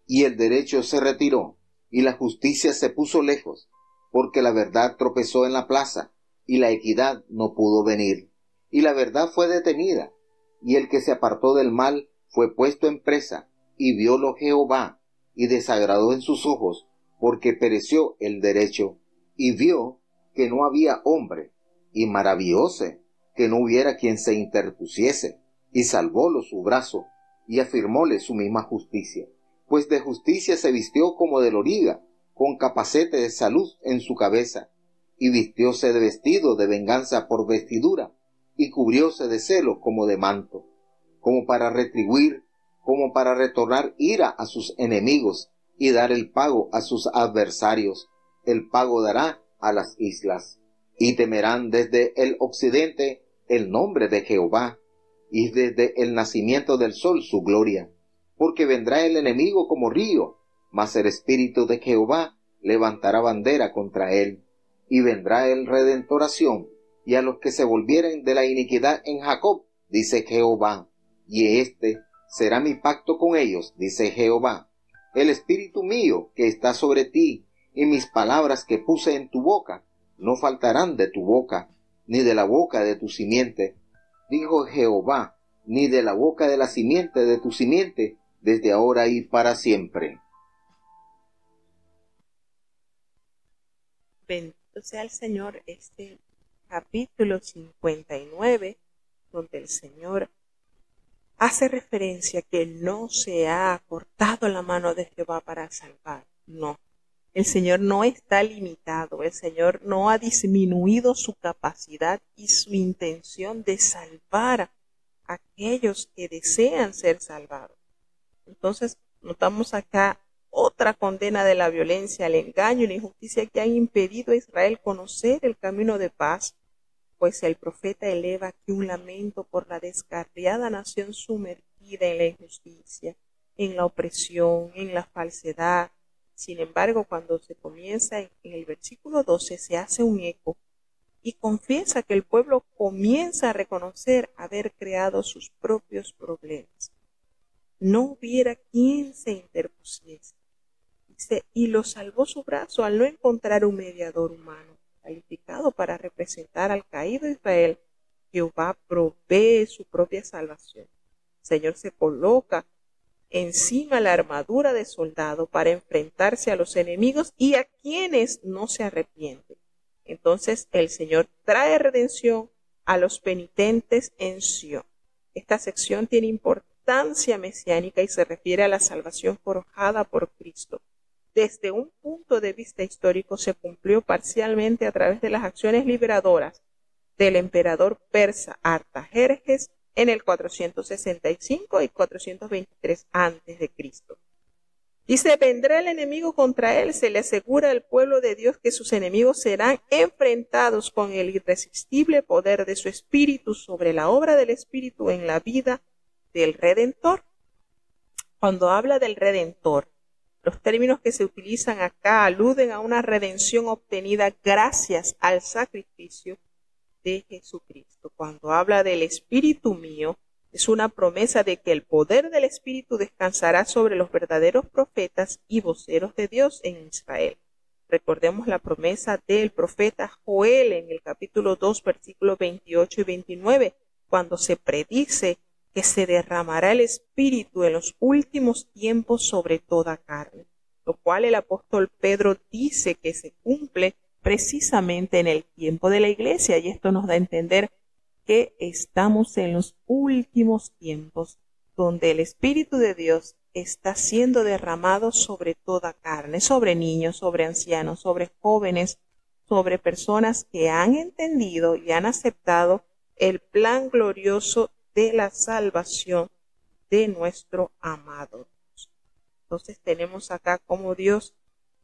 y el derecho se retiró, y la justicia se puso lejos, porque la verdad tropezó en la plaza, y la equidad no pudo venir. Y la verdad fue detenida, y el que se apartó del mal fue puesto en presa, y viólo Jehová, y desagradó en sus ojos, porque pereció el derecho, y vio que no había hombre, y maravillóse que no hubiera quien se interpusiese, y salvólo su brazo, y afirmóle su misma justicia. Pues de justicia se vistió como de loriga, con capacete de salud en su cabeza, y vistióse de vestido de venganza por vestidura, y cubrióse de celo como de manto, como para retribuir, como para retornar ira a sus enemigos, y dar el pago a sus adversarios. El pago dará a las islas. Y temerán desde el occidente el nombre de Jehová, y desde el nacimiento del sol su gloria. Porque vendrá el enemigo como río, mas el espíritu de Jehová levantará bandera contra él. Y vendrá el Redentor a Sión, y a los que se volvieren de la iniquidad en Jacob, dice Jehová. Y este será mi pacto con ellos, dice Jehová. El espíritu mío que está sobre ti, y mis palabras que puse en tu boca, no faltarán de tu boca, ni de la boca de tu simiente, dijo Jehová, ni de la boca de la simiente de tu simiente, desde ahora y para siempre. Bendito sea el Señor, este capítulo cincuenta y nueve, donde el Señor hace referencia que no se ha cortado la mano de Jehová para salvar. No, el Señor no está limitado, el Señor no ha disminuido su capacidad y su intención de salvar a aquellos que desean ser salvados. Entonces, notamos acá otra condena de la violencia, el engaño y la injusticia que han impedido a Israel conocer el camino de paz, pues el profeta eleva aquí un lamento por la descarriada nación sumergida en la injusticia, en la opresión, en la falsedad. Sin embargo, cuando se comienza en el versículo doce, se hace un eco y confiesa que el pueblo comienza a reconocer haber creado sus propios problemas. No hubiera quien se interpusiese. Dice, y lo salvó su brazo al no encontrar un mediador humano calificado para representar al caído Israel. Jehová provee su propia salvación. El Señor se coloca encima la armadura de soldado para enfrentarse a los enemigos y a quienes no se arrepienten. Entonces el Señor trae redención a los penitentes en Sión. Esta sección tiene importancia mesiánica y se refiere a la salvación forjada por Cristo. Desde un punto de vista histórico se cumplió parcialmente a través de las acciones liberadoras del emperador persa Artajerjes en el cuatrocientos sesenta y cinco y cuatrocientos veintitrés antes de Cristo. Dice, vendrá el enemigo contra él, se le asegura al pueblo de Dios que sus enemigos serán enfrentados con el irresistible poder de su espíritu sobre la obra del espíritu en la vida del Redentor. Cuando habla del Redentor, los términos que se utilizan acá aluden a una redención obtenida gracias al sacrificio de Jesucristo. Cuando habla del Espíritu mío, es una promesa de que el poder del Espíritu descansará sobre los verdaderos profetas y voceros de Dios en Israel. Recordemos la promesa del profeta Joel en el capítulo dos, versículos veintiocho y veintinueve, cuando se predice que se derramará el Espíritu en los últimos tiempos sobre toda carne, lo cual el apóstol Pedro dice que se cumple precisamente en el tiempo de la iglesia, y esto nos da a entender que estamos en los últimos tiempos, donde el Espíritu de Dios está siendo derramado sobre toda carne, sobre niños, sobre ancianos, sobre jóvenes, sobre personas que han entendido y han aceptado el plan glorioso de la salvación de nuestro amado Dios. Entonces tenemos acá cómo Dios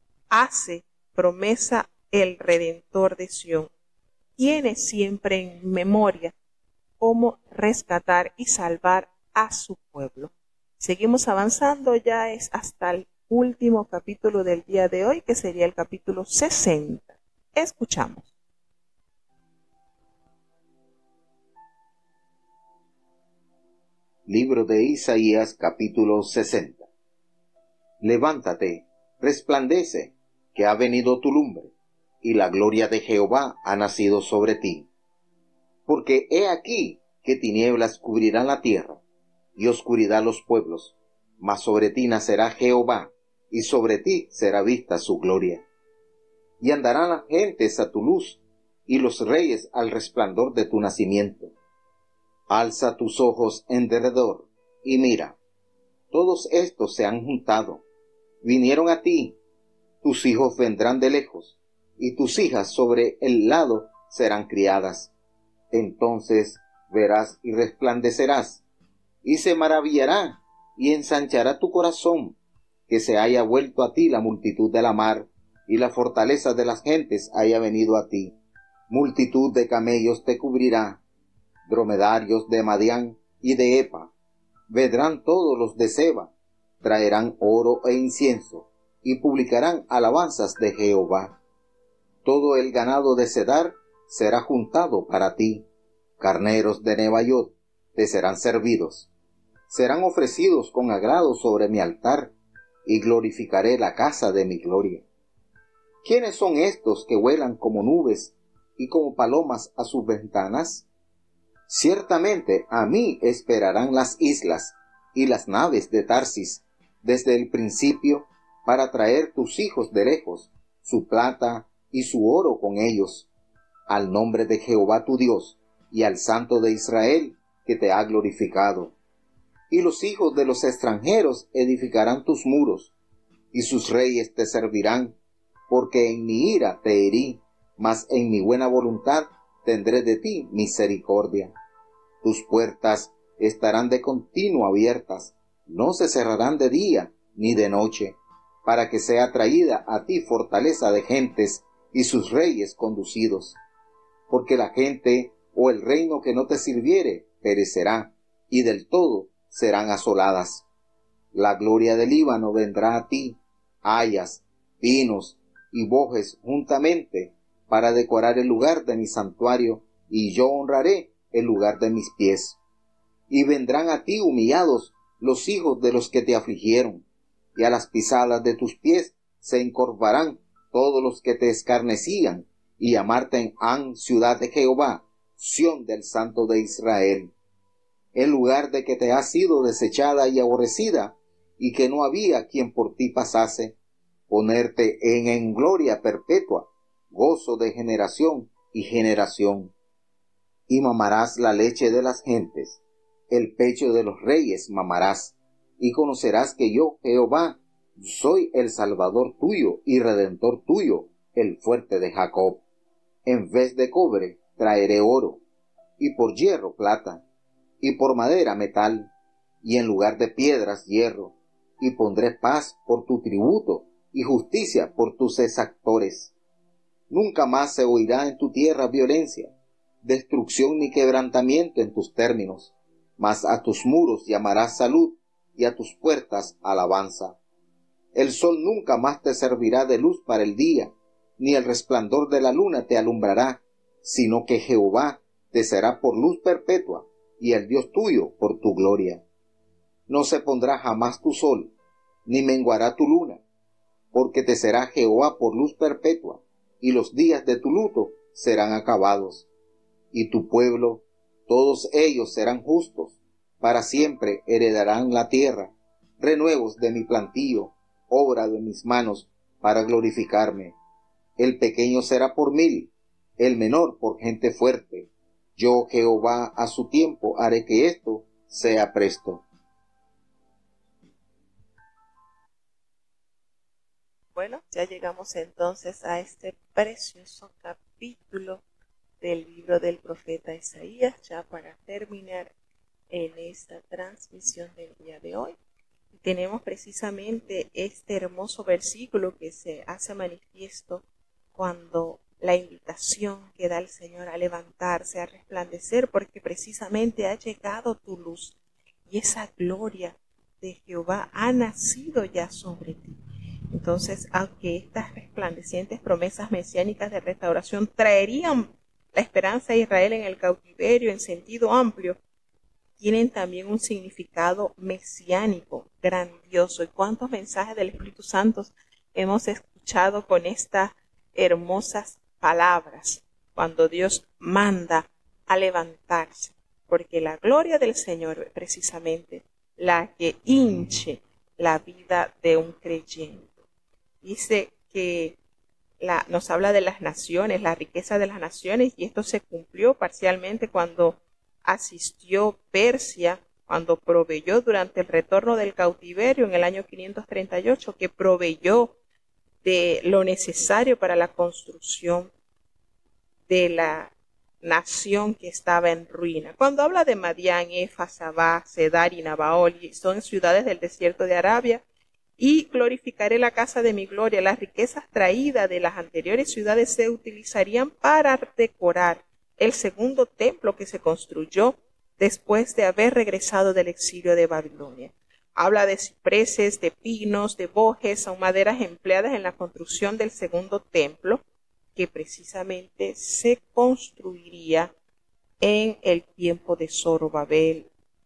hace promesa el Redentor de Sión. Tiene siempre en memoria cómo rescatar y salvar a su pueblo. Seguimos avanzando, ya es hasta el último capítulo del día de hoy, que sería el capítulo sesenta. Escuchamos. Libro de Isaías, capítulo sesenta. Levántate, resplandece, que ha venido tu lumbre, y la gloria de Jehová ha nacido sobre ti. Porque he aquí que tinieblas cubrirán la tierra, y oscuridad los pueblos, mas sobre ti nacerá Jehová, y sobre ti será vista su gloria. Y andarán las gentes a tu luz, y los reyes al resplandor de tu nacimiento. Alza tus ojos en derredor, y mira, todos estos se han juntado, vinieron a ti, tus hijos vendrán de lejos, y tus hijas sobre el lado serán criadas. Entonces verás y resplandecerás, y se maravillará, y ensanchará tu corazón, que se haya vuelto a ti la multitud de la mar, y la fortaleza de las gentes haya venido a ti. Multitud de camellos te cubrirá, dromedarios de Madián y de Epa. Vendrán todos los de Seba, traerán oro e incienso, y publicarán alabanzas de Jehová. Todo el ganado de Cedar será juntado para ti, carneros de Nebaiot te serán servidos. Serán ofrecidos con agrado sobre mi altar, y glorificaré la casa de mi gloria. ¿Quiénes son estos que vuelan como nubes y como palomas a sus ventanas? Ciertamente a mí esperarán las islas y las naves de Tarsis desde el principio, para traer tus hijos de lejos, su plata y su oro con ellos, al nombre de Jehová tu Dios y al Santo de Israel que te ha glorificado. Y los hijos de los extranjeros edificarán tus muros, y sus reyes te servirán, porque en mi ira te herí, mas en mi buena voluntad tendré de ti misericordia. Tus puertas estarán de continuo abiertas, no se cerrarán de día ni de noche, para que sea traída a ti fortaleza de gentes y sus reyes conducidos. Porque la gente o el reino que no te sirviere perecerá, y del todo serán asoladas. La gloria del Líbano vendrá a ti, hayas, pinos y bojes juntamente, para decorar el lugar de mi santuario, y yo honraré el lugar de mis pies. Y vendrán a ti humillados los hijos de los que te afligieron, y a las pisadas de tus pies se encorvarán todos los que te escarnecían, y llamarte Han, ciudad de Jehová, Sión del Santo de Israel. En lugar de que te has sido desechada y aborrecida, y que no había quien por ti pasase, ponerte en, en gloria perpetua, gozo de generación y generación. Y mamarás la leche de las gentes, el pecho de los reyes mamarás, y conocerás que yo, Jehová, soy el Salvador tuyo y Redentor tuyo, el fuerte de Jacob. En vez de cobre traeré oro, y por hierro plata, y por madera metal, y en lugar de piedras hierro, y pondré paz por tu tributo, y justicia por tus exactores. Nunca más se oirá en tu tierra violencia, destrucción ni quebrantamiento en tus términos, mas a tus muros llamarás salud, y a tus puertas alabanza. El sol nunca más te servirá de luz para el día, ni el resplandor de la luna te alumbrará, sino que Jehová te será por luz perpetua, y el Dios tuyo por tu gloria. No se pondrá jamás tu sol, ni menguará tu luna, porque te será Jehová por luz perpetua, y los días de tu luto serán acabados. Y tu pueblo, todos ellos serán justos, para siempre heredarán la tierra, renuevos de mi plantío, obra de mis manos, para glorificarme. El pequeño será por mil, el menor por gente fuerte. Yo, Jehová, a su tiempo haré que esto sea presto. Bueno, ya llegamos entonces a este precioso capítulo del libro del profeta Isaías, ya para terminar en esta transmisión del día de hoy. Tenemos precisamente este hermoso versículo que se hace manifiesto cuando la invitación que da el Señor a levantarse, a resplandecer, porque precisamente ha llegado tu luz y esa gloria de Jehová ha nacido ya sobre ti. Entonces, aunque estas resplandecientes promesas mesiánicas de restauración traerían la esperanza de Israel en el cautiverio en sentido amplio, tienen también un significado mesiánico grandioso. ¿Y cuántos mensajes del Espíritu Santo hemos escuchado con estas hermosas palabras cuando Dios manda a levantarse? Porque la gloria del Señor es precisamente la que hinche la vida de un creyente. Dice que la, nos habla de las naciones, la riqueza de las naciones, y esto se cumplió parcialmente cuando asistió Persia, cuando proveyó durante el retorno del cautiverio en el año quinientos treinta y ocho, que proveyó de lo necesario para la construcción de la nación que estaba en ruina. Cuando habla de Madián, Efa, Sabá, Cedar y Nabaol, son ciudades del desierto de Arabia, y glorificaré la casa de mi gloria. Las riquezas traídas de las anteriores ciudades se utilizarían para decorar el segundo templo que se construyó después de haber regresado del exilio de Babilonia. Habla de cipreses, de pinos, de bojes, son maderas empleadas en la construcción del segundo templo, que precisamente se construiría en el tiempo de Zorobabel.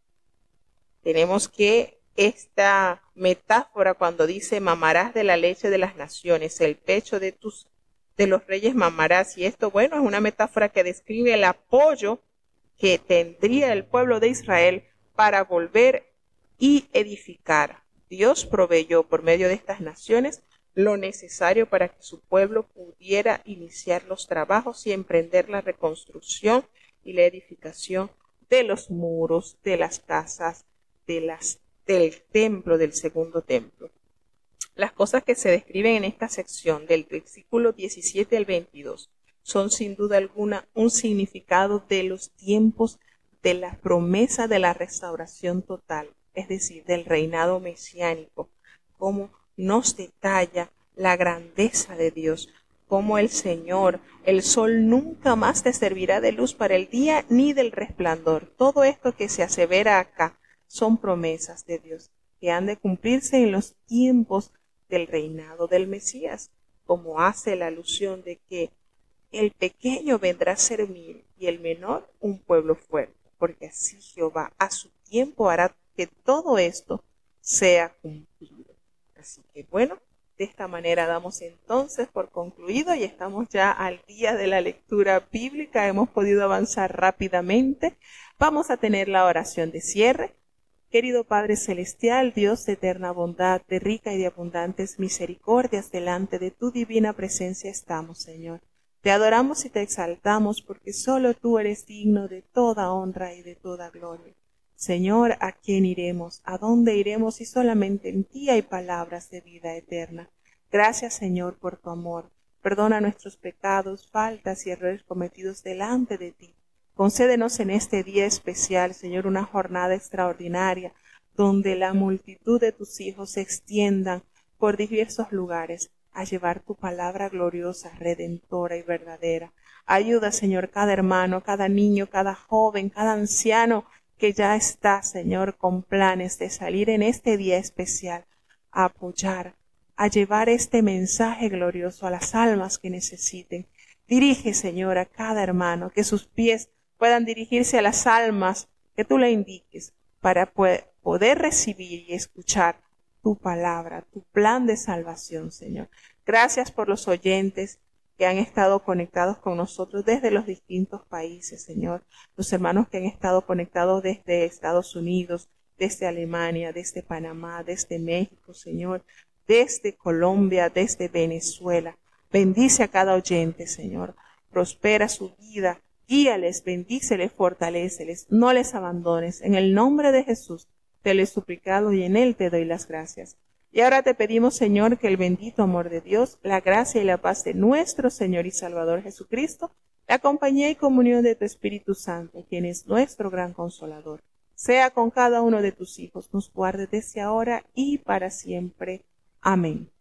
Tenemos que esta metáfora cuando dice mamarás de la leche de las naciones, el pecho de tus de los reyes mamarás, y esto, bueno, es una metáfora que describe el apoyo que tendría el pueblo de Israel para volver y edificar. Dios proveyó por medio de estas naciones lo necesario para que su pueblo pudiera iniciar los trabajos y emprender la reconstrucción y la edificación de los muros, de las casas, de las, del templo, del segundo templo. Las cosas que se describen en esta sección del versículo diecisiete al veintidós son sin duda alguna un significado de los tiempos de la promesa de la restauración total, es decir, del reinado mesiánico, como nos detalla la grandeza de Dios, como el Señor, el sol nunca más te servirá de luz para el día ni del resplandor. Todo esto que se asevera acá son promesas de Dios que han de cumplirse en los tiempos del reinado del Mesías, como hace la alusión de que el pequeño vendrá a servir y el menor un pueblo fuerte, porque así Jehová a su tiempo hará que todo esto sea cumplido. Así que bueno, de esta manera damos entonces por concluido y estamos ya al día de la lectura bíblica, hemos podido avanzar rápidamente. Vamos a tener la oración de cierre. Querido Padre Celestial, Dios de eterna bondad, de rica y de abundantes misericordias, delante de tu divina presencia estamos, Señor. Te adoramos y te exaltamos porque solo tú eres digno de toda honra y de toda gloria. Señor, ¿a quién iremos? ¿A dónde iremos si solamente en ti hay palabras de vida eterna? Gracias, Señor, por tu amor. Perdona nuestros pecados, faltas y errores cometidos delante de ti. Concédenos en este día especial, Señor, una jornada extraordinaria, donde la multitud de tus hijos se extiendan por diversos lugares a llevar tu palabra gloriosa, redentora y verdadera. Ayuda, Señor, cada hermano, cada niño, cada joven, cada anciano que ya está, Señor, con planes de salir en este día especial a apoyar, a llevar este mensaje glorioso a las almas que necesiten. Dirige, Señor, a cada hermano, que sus pies puedan dirigirse a las almas que tú le indiques para poder recibir y escuchar tu palabra, tu plan de salvación, Señor. Gracias por los oyentes que han estado conectados con nosotros desde los distintos países, Señor. Los hermanos que han estado conectados desde Estados Unidos, desde Alemania, desde Panamá, desde México, Señor, desde Colombia, desde Venezuela. Bendice a cada oyente, Señor. Prospera su vida. Guíales, bendíceles, fortaléceles, no les abandones. En el nombre de Jesús te lo he suplicado y en él te doy las gracias. Y ahora te pedimos, Señor, que el bendito amor de Dios, la gracia y la paz de nuestro Señor y Salvador Jesucristo, la compañía y comunión de tu Espíritu Santo, quien es nuestro gran consolador, sea con cada uno de tus hijos, nos guarde desde ahora y para siempre. Amén.